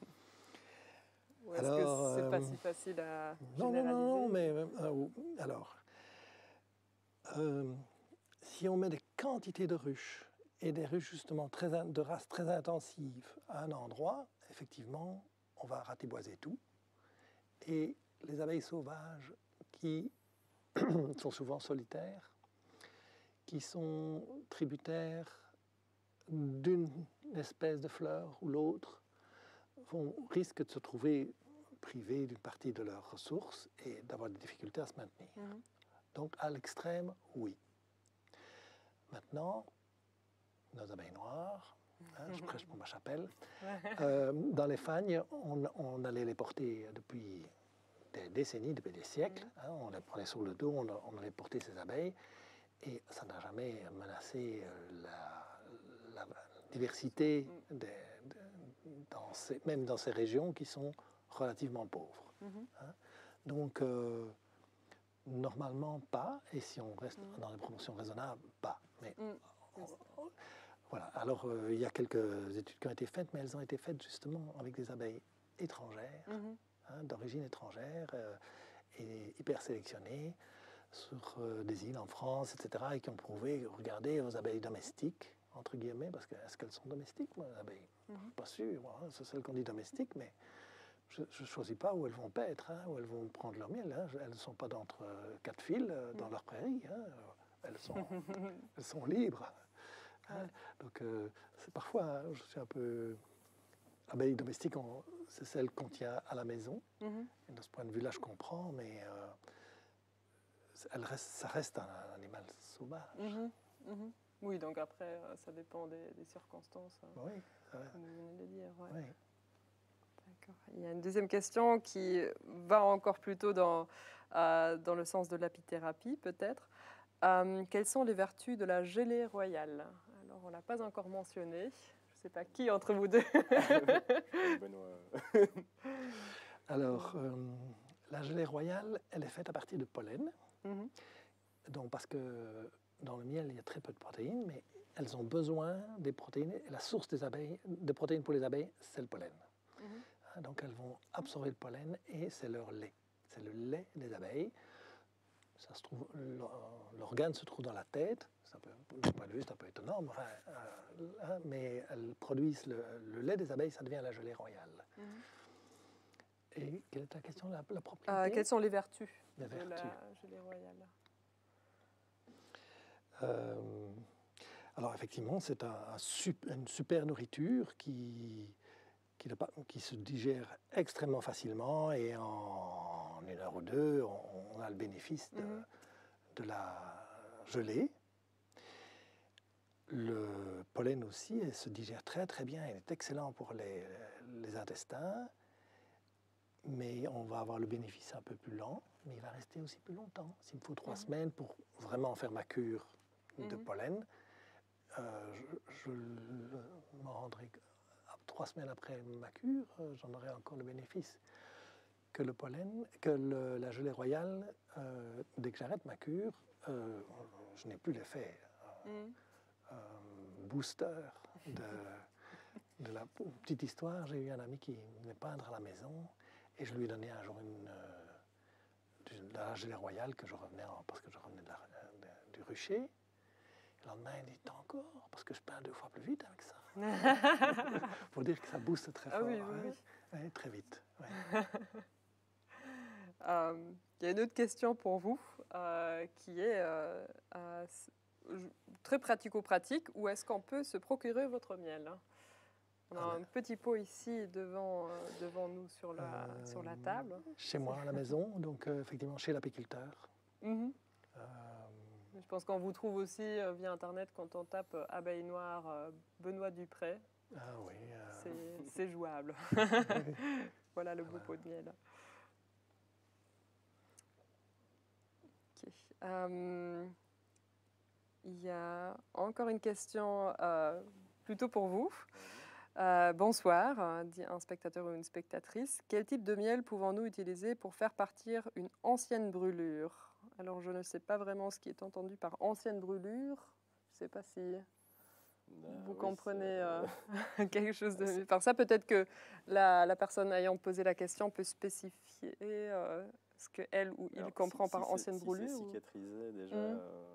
Ou est-ce que c'est pas si facile à généraliser? Non, mais alors, si on met des quantités de ruches, et des ruches justement de races très intensives à un endroit, effectivement, on va ratiboiser tout. Et les abeilles sauvages qui sont souvent solitaires, qui sont tributaires d'une espèce de fleur ou l'autre, risquent de se trouver privés d'une partie de leurs ressources et d'avoir des difficultés à se maintenir. Donc, à l'extrême, oui. Maintenant, nos abeilles noires, je prêche pour ma chapelle, dans les fagnes, on allait les porter depuis des décennies, depuis des siècles. On les prenait sur le dos, on allait porter ces abeilles, et ça n'a jamais menacé la diversité même dans ces régions qui sont relativement pauvres. Donc, normalement, pas. Et si on reste dans des proportions raisonnables, pas. Mais voilà. Alors, il y a quelques études qui ont été faites, mais elles ont été faites justement avec des abeilles étrangères, d'origine étrangère, et hyper sélectionnées, sur des îles en France, etc., et qui ont prouvé, regardez, aux abeilles domestiques, entre guillemets, parce que est-ce qu'elles sont domestiques, moi, les abeilles? Pas sûr, c'est celles qu'on dit domestiques, mais je ne choisis pas où elles vont paître, où elles vont prendre leur miel. Elles ne sont pas d'entre 4 fils dans leur prairie. Elles sont libres. Donc, c'est parfois, je suis un peu... Abeilles domestiques, c'est celles qu'on tient à la maison. Et de ce point de vue-là, je comprends, mais ça reste un animal sauvage. Oui, donc après, ça dépend des circonstances. Oui, comme vous venez de dire. Oui. D'accord. Il y a une deuxième question qui va encore plutôt dans le sens de l'apithérapie, peut-être. Quelles sont les vertus de la gelée royale? Alors, on ne l'a pas encore mentionné. Je ne sais pas qui entre vous deux. Benoît. Alors, la gelée royale, elle est faite à partir de pollen. Donc, parce que dans le miel, il y a très peu de protéines, mais elles ont besoin des protéines. Et la source de protéines pour les abeilles, c'est le pollen. Donc, elles vont absorber le pollen et c'est leur lait. C'est le lait des abeilles. Ça se trouve, l'organe se trouve dans la tête. Du point de vue, c'est un peu étonnant, mais elles produisent le lait des abeilles, ça devient la gelée royale. Et quelle est ta question, la propriété? Quelles sont les vertus de la gelée royale? Alors effectivement, c'est une super nourriture qui se digère extrêmement facilement, et en 1 heure ou 2, on a le bénéfice de la gelée. Le pollen aussi, il se digère très très bien, il est excellent pour les intestins, mais on va avoir le bénéfice un peu plus lent, mais il va rester aussi plus longtemps. S'il me faut 3 semaines pour vraiment faire ma cure de pollen, je m'en rendrai 3 semaines après ma cure, j'en aurai encore le bénéfice. Que le pollen, que la gelée royale, dès que j'arrête ma cure, je n'ai plus l'effet booster de la petite histoire. J'ai eu un ami qui venait peindre à la maison, et je lui ai donné un jour de la gelée royale parce que je revenais du rucher. Le lendemain, il dit « T'as encore ?» Parce que je peins 2 fois plus vite avec ça. Pour dire que ça booste très fort. Oui. Ouais, très vite. Ouais. Il y a une autre question pour vous qui est très pratico-pratique. Où est-ce qu'on peut se procurer votre miel? On a un petit pot ici devant nous sur la table. Chez moi, à la maison, donc effectivement chez l'apiculteur. Je pense qu'on vous trouve aussi via Internet quand on tape abeille noire Benoît Dupré. Ah oui. C'est jouable. Voilà le beau pot de miel. Il y a encore une question plutôt pour vous. Bonsoir, dit un spectateur ou une spectatrice. Quel type de miel pouvons-nous utiliser pour faire partir une ancienne brûlure? Alors, je ne sais pas vraiment ce qui est entendu par ancienne brûlure. Je ne sais pas si vous comprenez quelque chose de... Par ça, peut-être que la personne ayant posé la question peut spécifier ce qu'elle ou il comprend par ancienne brûlure. Si c'est cicatrisé, déjà...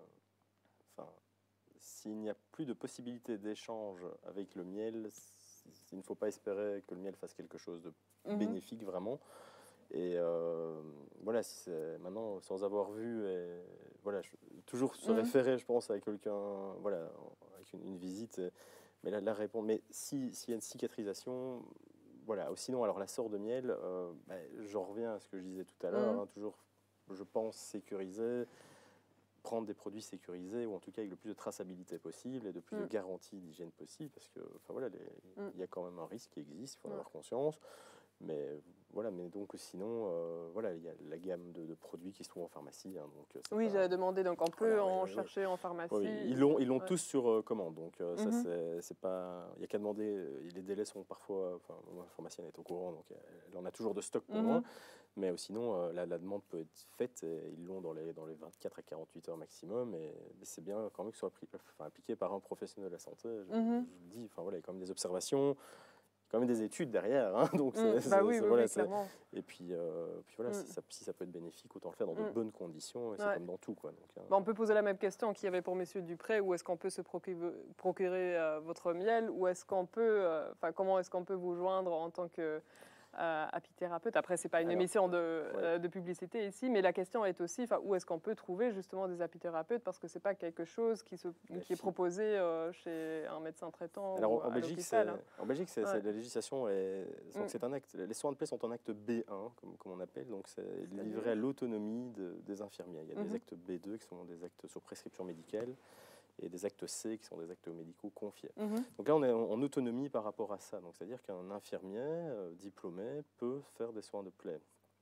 s'il n'y a plus de possibilité d'échange avec le miel, il ne faut pas espérer que le miel fasse quelque chose de bénéfique vraiment. Et voilà, maintenant, sans avoir vu, toujours se référer, je pense, à quelqu'un, voilà, avec une visite, mais la réponse. Mais s'il y a une cicatrisation, voilà. Sinon, alors la sorte de miel, j'en reviens à ce que je disais tout à l'heure, toujours, je pense, sécuriser, prendre des produits sécurisés, ou en tout cas avec le plus de traçabilité possible et de plus de garantie d'hygiène possible, parce que, il y a quand même un risque qui existe, il faut en avoir conscience. Mais voilà, mais donc sinon, il y a la gamme de produits qui se trouvent en pharmacie. Donc, oui, j'avais demandé, donc on peut en chercher en pharmacie. Oui, ils l'ont tous sur commande, donc ça c'est pas, il y a qu'à demander. Les délais sont parfois, la pharmacienne est au courant, donc elle en a toujours de stock pour moi. Mais sinon, la demande peut être faite, et ils l'ont dans les 24 à 48 heures maximum. Mais c'est bien quand même que ce soit appliqué par un professionnel de la santé. Je vous le dis, il y a quand même des observations. Quand même des études derrière, donc clairement. Et puis voilà, si ça peut être bénéfique, autant le faire dans de bonnes conditions, et c'est comme dans tout, quoi. Donc, on peut poser la même question qu'il y avait pour Monsieur Dupré. Où est-ce qu'on peut se procurer votre miel? Ou est-ce qu'on peut, comment est-ce qu'on peut vous joindre en tant que apithérapeute? Après, c'est pas une émission de publicité ici, mais la question est aussi, où est-ce qu'on peut trouver justement des apithérapeutes, parce que c'est pas quelque chose qui est proposé chez un médecin traitant. Alors ou en Belgique, la législation donc c'est un acte. Les soins de plaie sont un acte B1, comme on appelle, donc c'est livré à l'autonomie des infirmiers. Il y a des actes B2 qui sont des actes sur prescription médicale, et des actes C qui sont des actes médicaux confiés. Donc là, on est en autonomie par rapport à ça. Donc, c'est-à-dire qu'un infirmier diplômé peut faire des soins de plaie.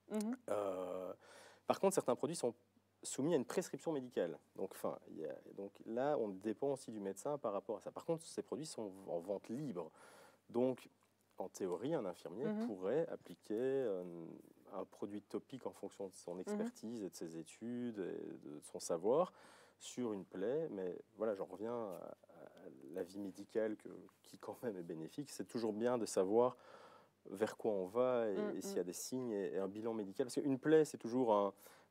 Par contre, certains produits sont soumis à une prescription médicale. Donc là, on dépend aussi du médecin par rapport à ça. Par contre, ces produits sont en vente libre. Donc, en théorie, un infirmier pourrait appliquer un produit topique en fonction de son expertise et de ses études et de son savoir sur une plaie. Mais voilà, j'en reviens à l'avis médical qui quand même est bénéfique. C'est toujours bien de savoir vers quoi on va et s'il y a des signes et un bilan médical. Parce qu'une plaie, c'est toujours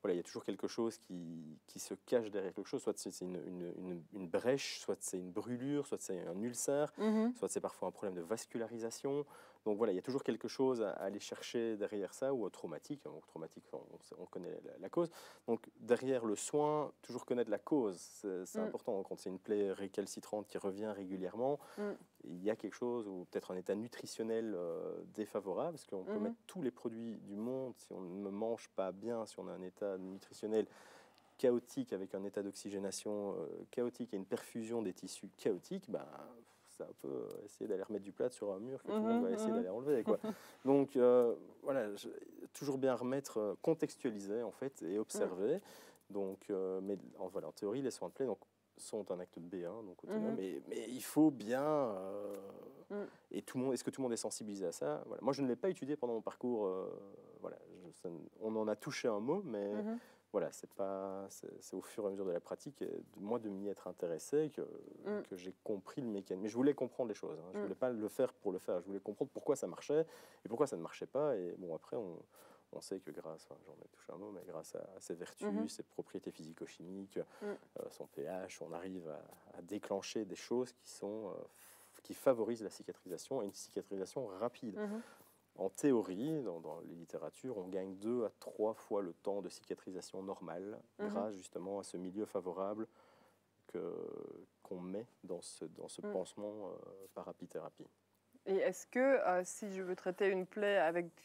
voilà, il y a toujours quelque chose qui se cache derrière quelque chose. Soit c'est une brèche, soit c'est une brûlure, soit c'est un ulcère, soit c'est parfois un problème de vascularisation. Donc voilà, il y a toujours quelque chose à aller chercher derrière ça, ou traumatique. Donc, traumatique, on connaît la cause. Donc derrière le soin, toujours connaître la cause, c'est important. Quand c'est une plaie récalcitrante qui revient régulièrement, il y a quelque chose, ou peut-être un état nutritionnel défavorable, parce qu'on peut mettre tous les produits du monde, si on ne mange pas bien, si on a un état nutritionnel chaotique, avec un état d'oxygénation chaotique et une perfusion des tissus chaotique, ben, c'est un peu essayer d'aller remettre du plâtre sur un mur que tout le monde va essayer d'aller enlever, quoi. Donc voilà, toujours bien remettre, contextualiser en fait et observer. Donc, mais voilà, en théorie, les soins de plaie sont un acte de B1, donc autonome, mais il faut bien. Et tout le monde, est-ce que tout le monde est sensibilisé à ça? Voilà. Moi, je ne l'ai pas étudié pendant mon parcours. Voilà, on en a touché un mot, mais voilà, c'est au fur et à mesure de la pratique, et moi de m'y être intéressé, que j'ai compris le mécanisme. Mais je voulais comprendre les choses. Je ne voulais pas le faire pour le faire. Je voulais comprendre pourquoi ça marchait et pourquoi ça ne marchait pas. Et bon, après, on sait que grâce, j'en ai touché un mot, mais grâce à ses vertus, ses propriétés physico-chimiques, son pH, on arrive à déclencher des choses qui favorisent la cicatrisation, et une cicatrisation rapide. En théorie, dans les littératures, on gagne 2 à 3 fois le temps de cicatrisation normale grâce justement à ce milieu favorable qu'on met dans ce pansement par apithérapie. Et est-ce que si je veux traiter une plaie avec,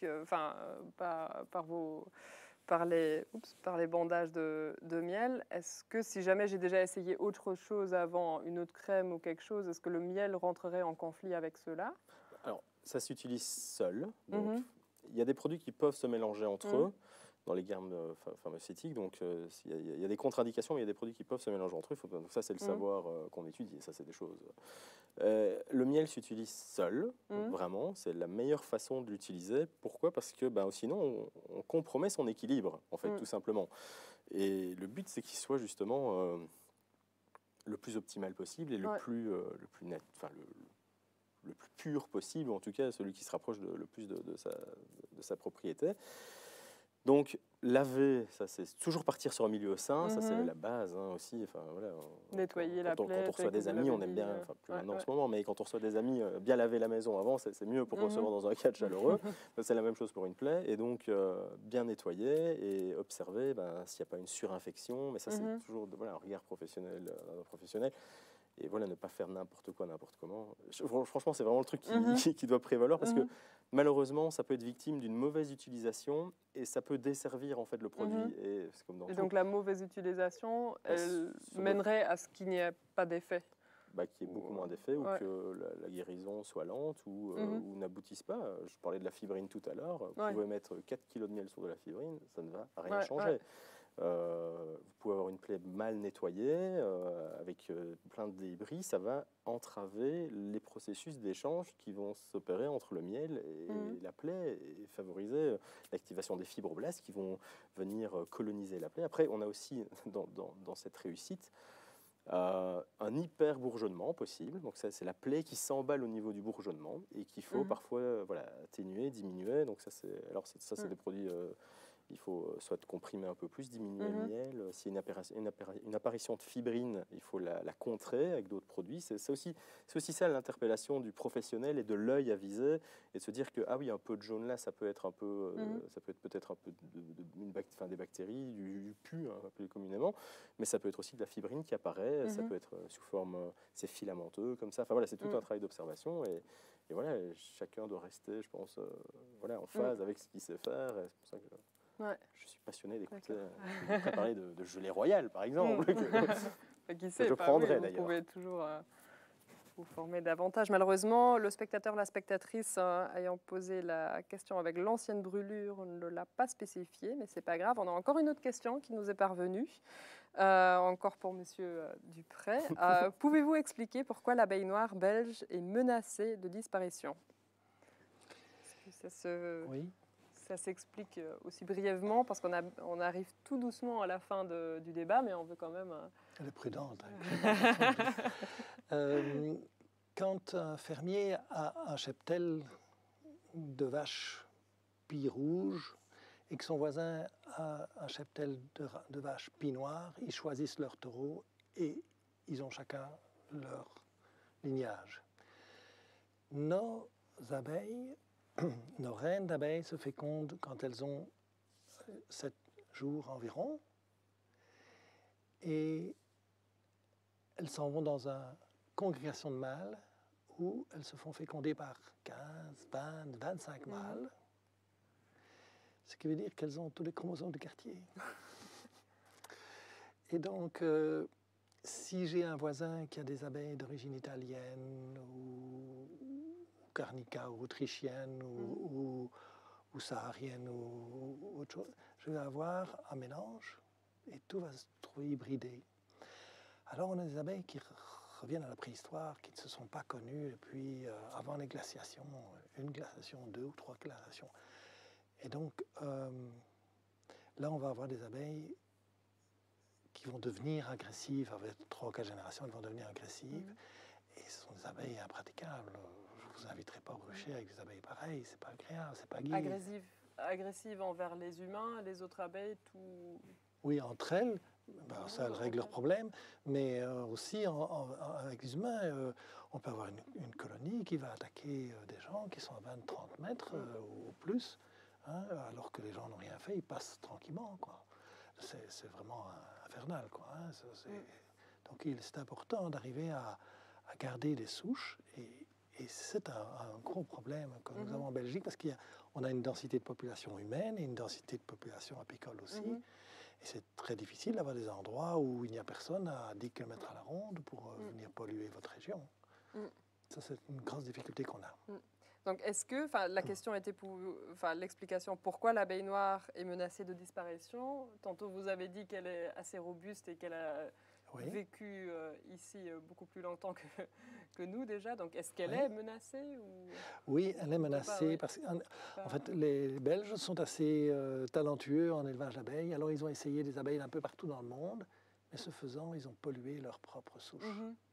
par les bandages de miel, est-ce que si jamais j'ai déjà essayé autre chose avant, une autre crème ou quelque chose, est-ce que le miel rentrerait en conflit avec cela? Alors, ça s'utilise seul. Donc, il y a des produits qui peuvent se mélanger entre eux dans les gammes pharmaceutiques. Donc, il y a des contre-indications, mais il y a des produits qui peuvent se mélanger entre eux. Donc, ça, c'est le savoir qu'on étudie. Ça, c'est des choses. Le miel s'utilise seul, vraiment. C'est la meilleure façon de l'utiliser. Pourquoi? Parce que sinon, on compromet son équilibre, en fait, tout simplement. Et le but, c'est qu'il soit justement le plus optimal possible et le plus net, le plus pur possible, ou en tout cas celui qui se rapproche le plus de sa propriété. Donc, laver, ça c'est toujours partir sur un milieu sain, ça c'est la base aussi. Enfin, voilà, nettoyer la plaie. Quand on reçoit des amis, on aime bien, plus maintenant en ce moment, mais quand on reçoit des amis, bien laver la maison avant, c'est mieux pour recevoir dans un cadre chaleureux. C'est la même chose pour une plaie, et donc bien nettoyer et observer s'il n'y a pas une surinfection, mais ça c'est toujours un regard professionnel d'un professionnel. Et voilà, ne pas faire n'importe quoi, n'importe comment. Franchement, c'est vraiment le truc qui doit prévaloir, parce que malheureusement, ça peut être victime d'une mauvaise utilisation et ça peut desservir en fait le produit. Et c'est comme dans tout. Donc la mauvaise utilisation, elle mènerait à ce qu'il n'y ait pas d'effet. Qu'il y ait beaucoup moins d'effet, ou que la guérison soit lente, ou n'aboutisse pas. Je parlais de la fibrine tout à l'heure. Vous pouvez mettre 4 kg de miel sur de la fibrine, ça ne va rien changer. Vous pouvez avoir une plaie mal nettoyée, avec plein de débris, ça va entraver les processus d'échange qui vont s'opérer entre le miel et la plaie, et favoriser l'activation des fibroblastes qui vont venir coloniser la plaie. Après, on a aussi dans cette réussite un hyper-bourgeonnement possible. Donc ça, c'est la plaie qui s'emballe au niveau du bourgeonnement et qu'il faut parfois atténuer, diminuer. Donc ça, c'est des produits... il faut soit comprimer un peu plus, diminuer le miel. S'il y a une apparition de fibrine, il faut la contrer avec d'autres produits. C'est aussi ça l'interpellation du professionnel et de l'œil avisé, et de se dire que un peu de jaune là, ça peut être un peu, ça peut être peut-être un peu des bactéries, du pus plus communément, mais ça peut être aussi de la fibrine qui apparaît. Ça peut être sous forme, c'est filamenteux comme ça. Enfin voilà, c'est tout un travail d'observation, et voilà, chacun doit rester, je pense, en phase avec ce qu'il sait faire. Et c'est pour ça que je suis passionné d'écouter parler de gelée royale, par exemple. Qui sait, je prendrais d'ailleurs. Vous pouvez toujours vous former davantage. Malheureusement, le spectateur, la spectatrice ayant posé la question avec l'ancienne brûlure ne l'a pas spécifié, mais c'est pas grave. On a encore une autre question qui nous est parvenue, encore pour Monsieur Dupré. Pouvez-vous expliquer pourquoi l'abeille noire belge est menacée de disparition? Oui. Ça s'explique aussi brièvement, parce qu'on arrive tout doucement à la fin du débat, mais on veut quand même... Elle est prudente. Quand un fermier a un cheptel de vaches pies rouges et que son voisin un cheptel de vaches pie-noires, ils choisissent leur taureau et ils ont chacun leur lignage. Nos abeilles, nos reines d'abeilles se fécondent quand elles ont 7 jours environ et elles s'en vont dans une congrégation de mâles où elles se font féconder par 15, 20, 25 mâles, ce qui veut dire qu'elles ont tous les chromosomes du quartier. Et donc, si j'ai un voisin qui a des abeilles d'origine italienne ou carnica ou autrichienne ou saharienne ou autre chose, je vais avoir un mélange et tout va se trouver hybridé. Alors on a des abeilles qui reviennent à la préhistoire, qui ne se sont pas connues depuis avant les glaciations, une glaciation, 2 ou 3 glaciations. Et donc là on va avoir des abeilles qui vont devenir agressives, avec 3 ou 4 générations, elles vont devenir agressives. Et ce sont des abeilles impraticables. Je ne vous inviterai pas au rucher avec des abeilles pareilles, c'est pas agréable, c'est pas gai. Agressives envers les humains, les autres abeilles, tout... Oui, entre elles, ben, ça, elles règlent leurs problèmes, mais aussi avec les humains, on peut avoir une colonie qui va attaquer des gens qui sont à 20-30 mètres ou plus, hein, alors que les gens n'ont rien fait, ils passent tranquillement, quoi. C'est vraiment infernal, quoi. Hein, donc c'est important d'arriver à garder des souches, et c'est un gros problème que nous avons en Belgique, parce qu'on a une densité de population humaine et une densité de population apicole aussi. Et c'est très difficile d'avoir des endroits où il n'y a personne à 10 km à la ronde pour venir polluer votre région. Ça, c'est une grosse difficulté qu'on a. Donc, est-ce que, la question était pour, l'explication pourquoi l'abeille noire est menacée de disparition. Tantôt, vous avez dit qu'elle est assez robuste et qu'elle a vécu ici beaucoup plus longtemps que nous déjà. Donc, est-ce qu'elle est menacée ou... Oui, elle est menacée parce qu'en fait, les Belges sont assez talentueux en élevage d'abeilles. Alors, ils ont essayé des abeilles un peu partout dans le monde, mais ce faisant, ils ont pollué leurs propres souches.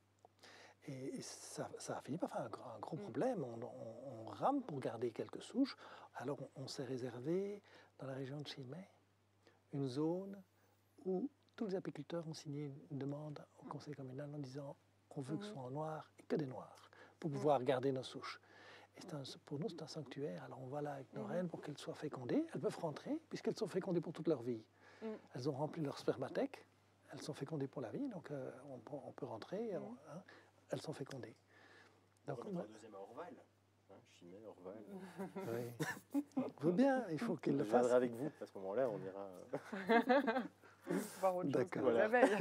Et ça a fini par faire un gros problème. On rame pour garder quelques souches. Alors, on s'est réservé dans la région de Chimay une zone où tous les apiculteurs ont signé une demande au conseil communal en disant on veut que ce soit en noir et que des noirs pour pouvoir garder nos souches. Et pour nous, c'est un sanctuaire. Alors, on va là avec nos reines pour qu'elles soient fécondées. Elles peuvent rentrer puisqu'elles sont fécondées pour toute leur vie. Elles ont rempli leur spermathèque. Elles sont fécondées pour la vie. Donc, on peut rentrer. Elles sont fécondées. Donc, on a un deuxième à Orval. Chimay, Orval. Oui. On veut bien, il faut qu'il le fasse. Je viendrai avec vous, à ce moment-là, on ira... voir autre chose que les abeilles.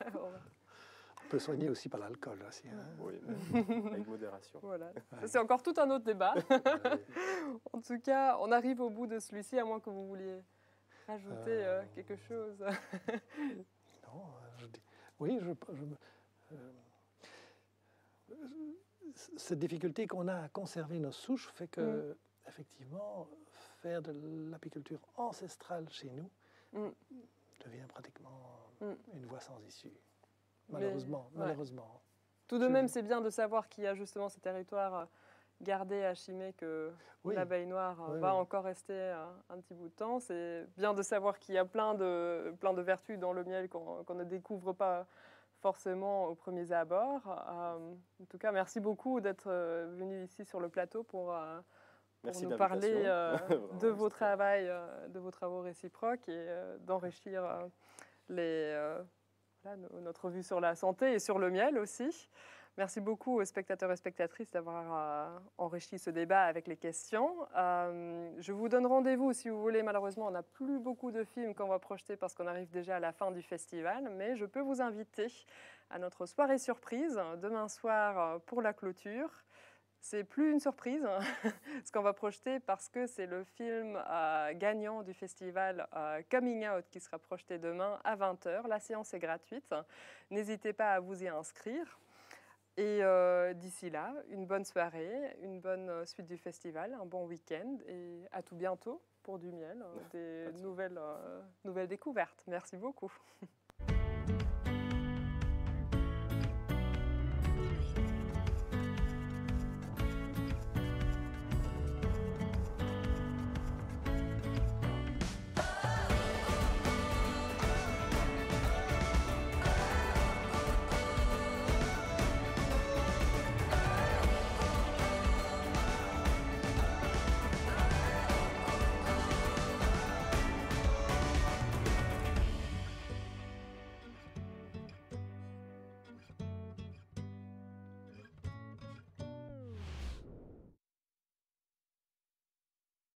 On peut soigner aussi par l'alcool. Aussi, hein. Oui, avec modération. Voilà. C'est encore tout un autre débat. En tout cas, on arrive au bout de celui-ci, à moins que vous vouliez rajouter quelque chose. Non, oui, cette difficulté qu'on a à conserver nos souches fait que, effectivement, faire de l'apiculture ancestrale chez nous devient pratiquement une voie sans issue. Malheureusement. Tout de même, c'est bien de savoir qu'il y a justement ces territoires gardés à Chimay, que l'abeille noire va encore rester un petit bout de temps. C'est bien de savoir qu'il y a plein de vertus dans le miel qu'on ne découvre pas forcément aux premiers abords. En tout cas, merci beaucoup d'être venu ici sur le plateau pour nous parler de vos travaux réciproques et d'enrichir notre vue sur la santé et sur le miel aussi. Merci beaucoup aux spectateurs et spectatrices d'avoir enrichi ce débat avec les questions. Je vous donne rendez-vous si vous voulez. Malheureusement, on n'a plus beaucoup de films qu'on va projeter parce qu'on arrive déjà à la fin du festival, mais je peux vous inviter à notre soirée surprise demain soir pour la clôture. C'est plus une surprise, ce qu'on va projeter parce que c'est le film gagnant du festival Coming Out qui sera projeté demain à 20h. La séance est gratuite. N'hésitez pas à vous y inscrire. Et d'ici là, une bonne soirée, une bonne suite du festival, un bon week-end et à tout bientôt pour du miel, des nouvelles découvertes. Merci beaucoup.